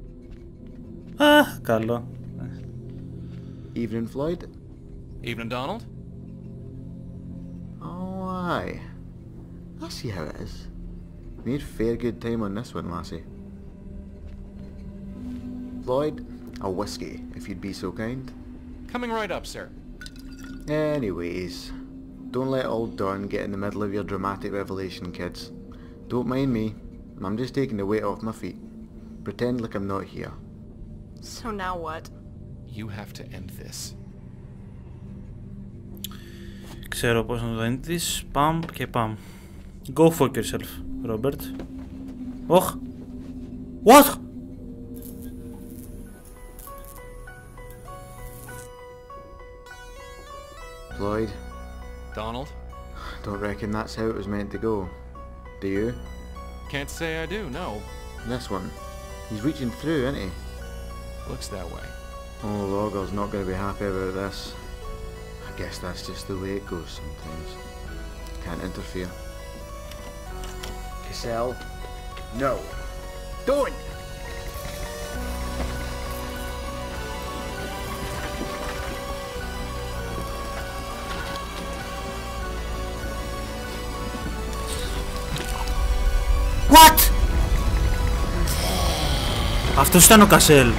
Καλό. Evening, Floyd. Evening, Donald. Oh, aye. I see how it is. Need fair good time on this one, lassie. Floyd, a whiskey, if you'd be so kind. Coming right up, sir. Anyways, don't let old Don get in the middle of your dramatic revelation, kids. Don't mind me. I'm just taking the weight off my feet. Pretend like I'm not here. So now what? You have to end this. Ξέρω πώς να το endis. Παμ και παμ. Go fuck yourself, Robert. Οχ. What? Floyd, Donald? don't reckon that's how it was meant to go. Do you? Can't say I do, no. This one. He's reaching through, isn't he? Looks that way. Oh, Logger's not going to be happy about this. I guess that's just the way it goes sometimes. Can't interfere. Cassell, no. Don't! What? Αυτός ήταν ο Κασέλ.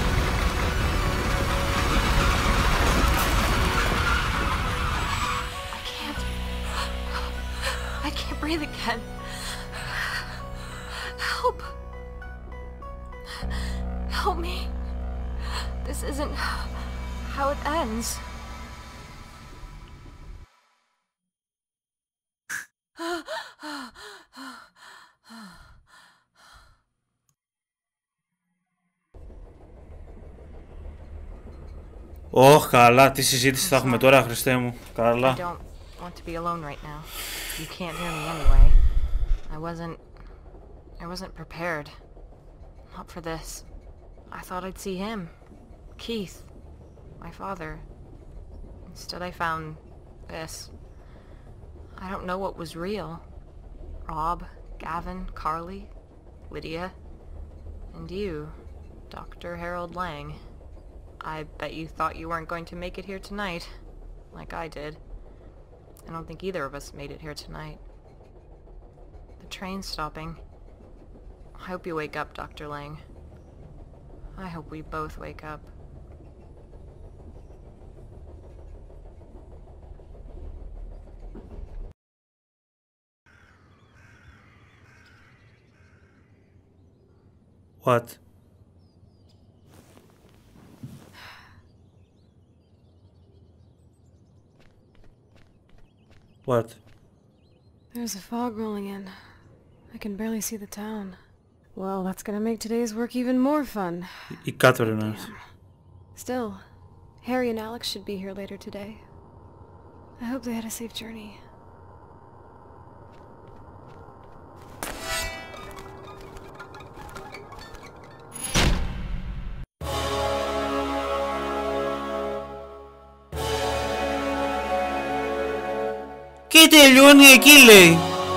I can't breathe again. Help. Help me. This isn't how it ends. Καλά, τι συζήτηση θα έχουμε τώρα, Χριστέ μου. Καλά. want to be alone right now. You can't hear me anyway. I wasn't prepared. Not for this. I thought I'd see him. Keith. My father. Instead I found this. I don't know what was real. Rob, Gavin, Carly, Lydia, and you, Dr. Harold Lang. I bet you thought you weren't going to make it here tonight, like I did. I don't think either of us made it here tonight. The train's stopping. I hope you wake up, Dr. Lang. I hope we both wake up. What? What? There's a fog rolling in. I can barely see the town. Well, that's gonna make today's work even more fun. Η Κάτρινας. Still, Harry and Alex should be here later today. I hope they had a safe journey. Και τελειώνει εκεί, λέει.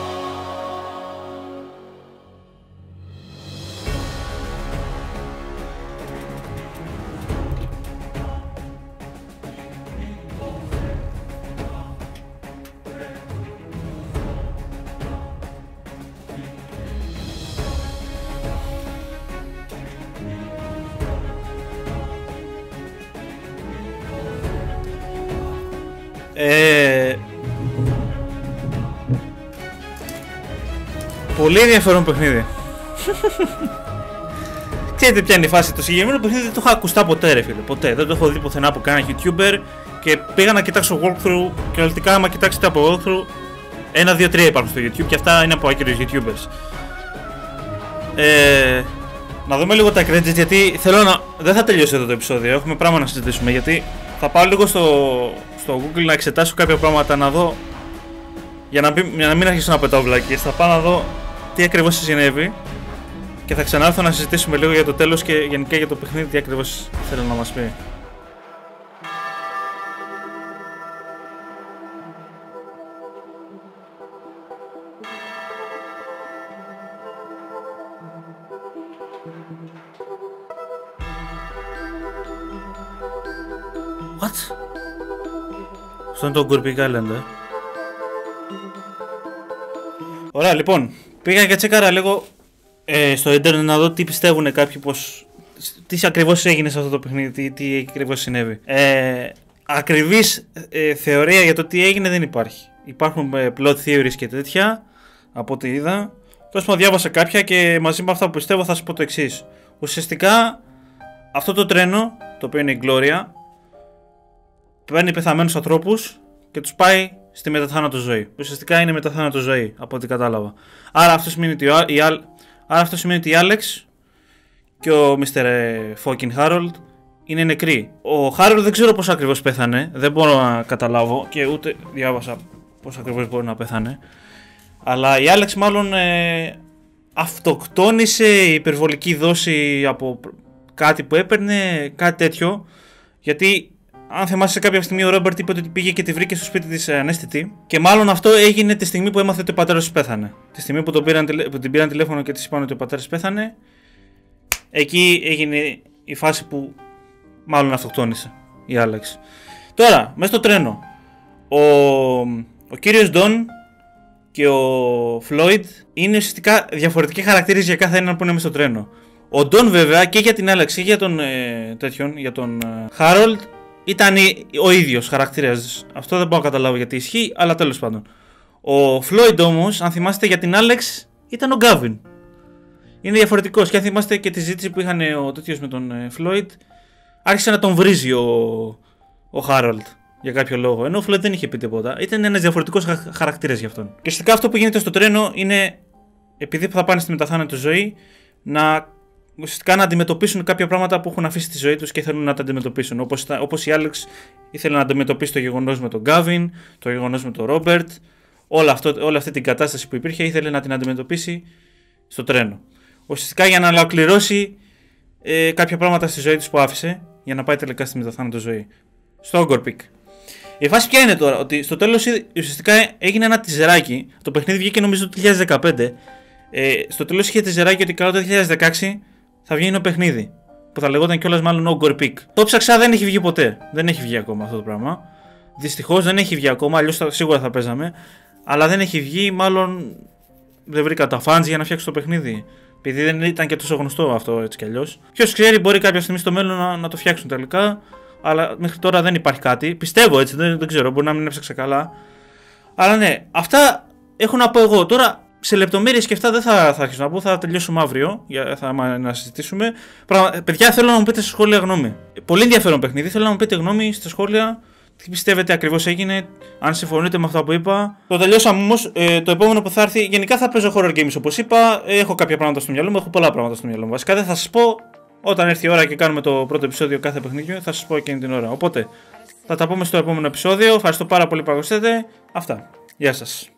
Πολύ ενδιαφέρον παιχνίδι. Ξέρετε ποια είναι η φάση? Το συγκεκριμένο παιχνίδι δεν το είχα ακουστά ποτέ, ρε φίλε. Ποτέ. Δεν το έχω δει πουθενά από κανένα YouTuber. Και πήγα να κοιτάξω walkthrough. Και αναλυτικά, άμα κοιτάξετε από walkthrough, 1, 2, 3 υπάρχουν στο YouTube. Και αυτά είναι από άκυρους YouTubers. Να δούμε λίγο τα credits, γιατί θέλω να... Δεν θα τελειώσει εδώ το επεισόδιο. Έχουμε πράγμα να συζητήσουμε. Γιατί θα πάω λίγο στο Google να εξετάσω κάποια πράγματα, να δω. Για να μην αρχίσω να πετάω βλακίες. Θα πάω να δω τι ακριβώς συνέβη και θα ξανάρθω να συζητήσουμε λίγο για το τέλος και γενικά για το παιχνίδι, τι ακριβώς θέλω να μας πει. What? Αυτό είναι το Gourpig Island, Ωραία, λοιπόν, πήγα και τσέκαρα λίγο στο ίντερνετ να δω τι πιστεύουν κάποιοι, τι ακριβώς έγινε σε αυτό το παιχνίδι, τι ακριβώς συνέβη. Ακριβής θεωρία για το τι έγινε δεν υπάρχει. Υπάρχουν plot theories και τέτοια, από ό,τι είδα. Τόσο διάβασα κάποια και μαζί με αυτά που πιστεύω θα σας πω το εξής. Ουσιαστικά αυτό το τρένο, το οποίο είναι η Gloria, παίρνει πεθαμένους ανθρώπους και τους πάει στη μεταθάνατο ζωή. Ουσιαστικά είναι μεταθάνατο ζωή, από ό,τι κατάλαβα. Άρα αυτό σημαίνει ότι η Alex και ο Mr. Fucking Harold είναι νεκροί. Ο Harold δεν ξέρω πώς ακριβώς πέθανε, δεν μπορώ να καταλάβω και ούτε διάβασα πώς ακριβώς μπορεί να πέθανε. Αλλά η Alex μάλλον αυτοκτόνησε, υπερβολική δόση από κάτι που έπαιρνε, κάτι τέτοιο. Γιατί αν θυμάσαι, κάποια στιγμή ο Ρόμπερτ είπε ότι πήγε και τη βρήκε στο σπίτι της ανέστητη. Και μάλλον αυτό έγινε τη στιγμή που έμαθε ότι ο πατέρας της πέθανε. Τη στιγμή που την πήραν τηλέφωνο και της είπαν ότι ο πατέρας πέθανε. Εκεί έγινε η φάση που μάλλον αυτοκτόνησε η Άλεξ. Τώρα, μέσα στο τρένο, ο κύριος Ντον και ο Φλόιντ είναι ουσιαστικά διαφορετικοί χαρακτήρες για κάθε έναν που είναι μέσα στο τρένο. Ο Ντον βέβαια και για την Άλεξ και για τον για τον Χάρολντ ήταν ο ίδιος χαρακτήρας. Αυτό δεν μπορώ να καταλάβω γιατί ισχύει, αλλά τέλος πάντων. Ο Φλόιντ όμως, αν θυμάστε, για την Άλεξ ήταν ο Γκάβιν. Είναι διαφορετικός. Και αν θυμάστε και τη συζήτηση που είχαν ο τέτοιος με τον Φλόιντ, άρχισε να τον βρίζει ο Χάρολντ για κάποιο λόγο. Ενώ ο Φλόιντ δεν είχε πει τίποτα. Ήταν ένας διαφορετικός χαρακτήρας για αυτόν. Και ουσιαστικά αυτό που γίνεται στο τρένο είναι, επειδή θα πάνε στη μεταθάνατο ζωή, να ουσιαστικά να αντιμετωπίσουν κάποια πράγματα που έχουν αφήσει στη ζωή τους και θέλουν να τα αντιμετωπίσουν. Όπως η Άλεξ ήθελε να αντιμετωπίσει το γεγονός με τον Γκάβιν, το γεγονός με τον Ρόμπερτ, όλη αυτή την κατάσταση που υπήρχε ήθελε να την αντιμετωπίσει στο τρένο. Ουσιαστικά για να ολοκληρώσει κάποια πράγματα στη ζωή της που άφησε, για να πάει τελικά στη μεταθάνατο ζωή. Στο Oggorpeak. Η φάση ποια είναι τώρα, ότι στο τέλος ουσιαστικά έγινε ένα τιζεράκι. Το παιχνίδι βγήκε νομίζω το 2015. Στο τέλος είχε τιζεράκι ότι καλά το 2016 θα βγει ένα παιχνίδι. Που θα λεγόταν κιόλας μάλλον Oggorpeak. Το ψάξα, δεν έχει βγει ποτέ. Δεν έχει βγει ακόμα αυτό το πράγμα. Δυστυχώς δεν έχει βγει ακόμα, αλλιώς σίγουρα θα παίζαμε. Αλλά δεν έχει βγει, μάλλον δεν βρήκα τα fans για να φτιάξω το παιχνίδι. Επειδή δεν ήταν και τόσο γνωστό αυτό έτσι κι αλλιώς. Ποιος ξέρει, μπορεί κάποια στιγμή στο μέλλον να το φτιάξουν τελικά. Αλλά μέχρι τώρα δεν υπάρχει κάτι. Πιστεύω έτσι, δεν ξέρω, μπορεί να μην έψαξα καλά. Αλλά ναι, αυτά έχω να πω εγώ. Τώρα σε λεπτομέρειες και αυτά δεν θα αρχίσω να πω, θα τελειώσουμε αύριο. Να συζητήσουμε. Παιδιά, θέλω να μου πείτε στα σχόλια γνώμη. Πολύ ενδιαφέρον παιχνίδι, θέλω να μου πείτε γνώμη στα σχόλια. Τι πιστεύετε ακριβώς έγινε, αν συμφωνείτε με αυτά που είπα. Το τελειώσαμε όμως. Το επόμενο που θα έρθει, γενικά θα παίζω horror games όπως είπα. Έχω κάποια πράγματα στο μυαλό μου, έχω πολλά πράγματα στο μυαλό μου. Βασικά δεν θα σας πω. Όταν έρθει η ώρα και κάνουμε το πρώτο επεισόδιο κάθε παιχνιδιού, θα σας πω εκείνη την ώρα. Οπότε θα τα πούμε στο επόμενο επεισόδιο. Ευχαριστώ πάρα πολύ που ακούσατε. Αυτά. Γεια σας.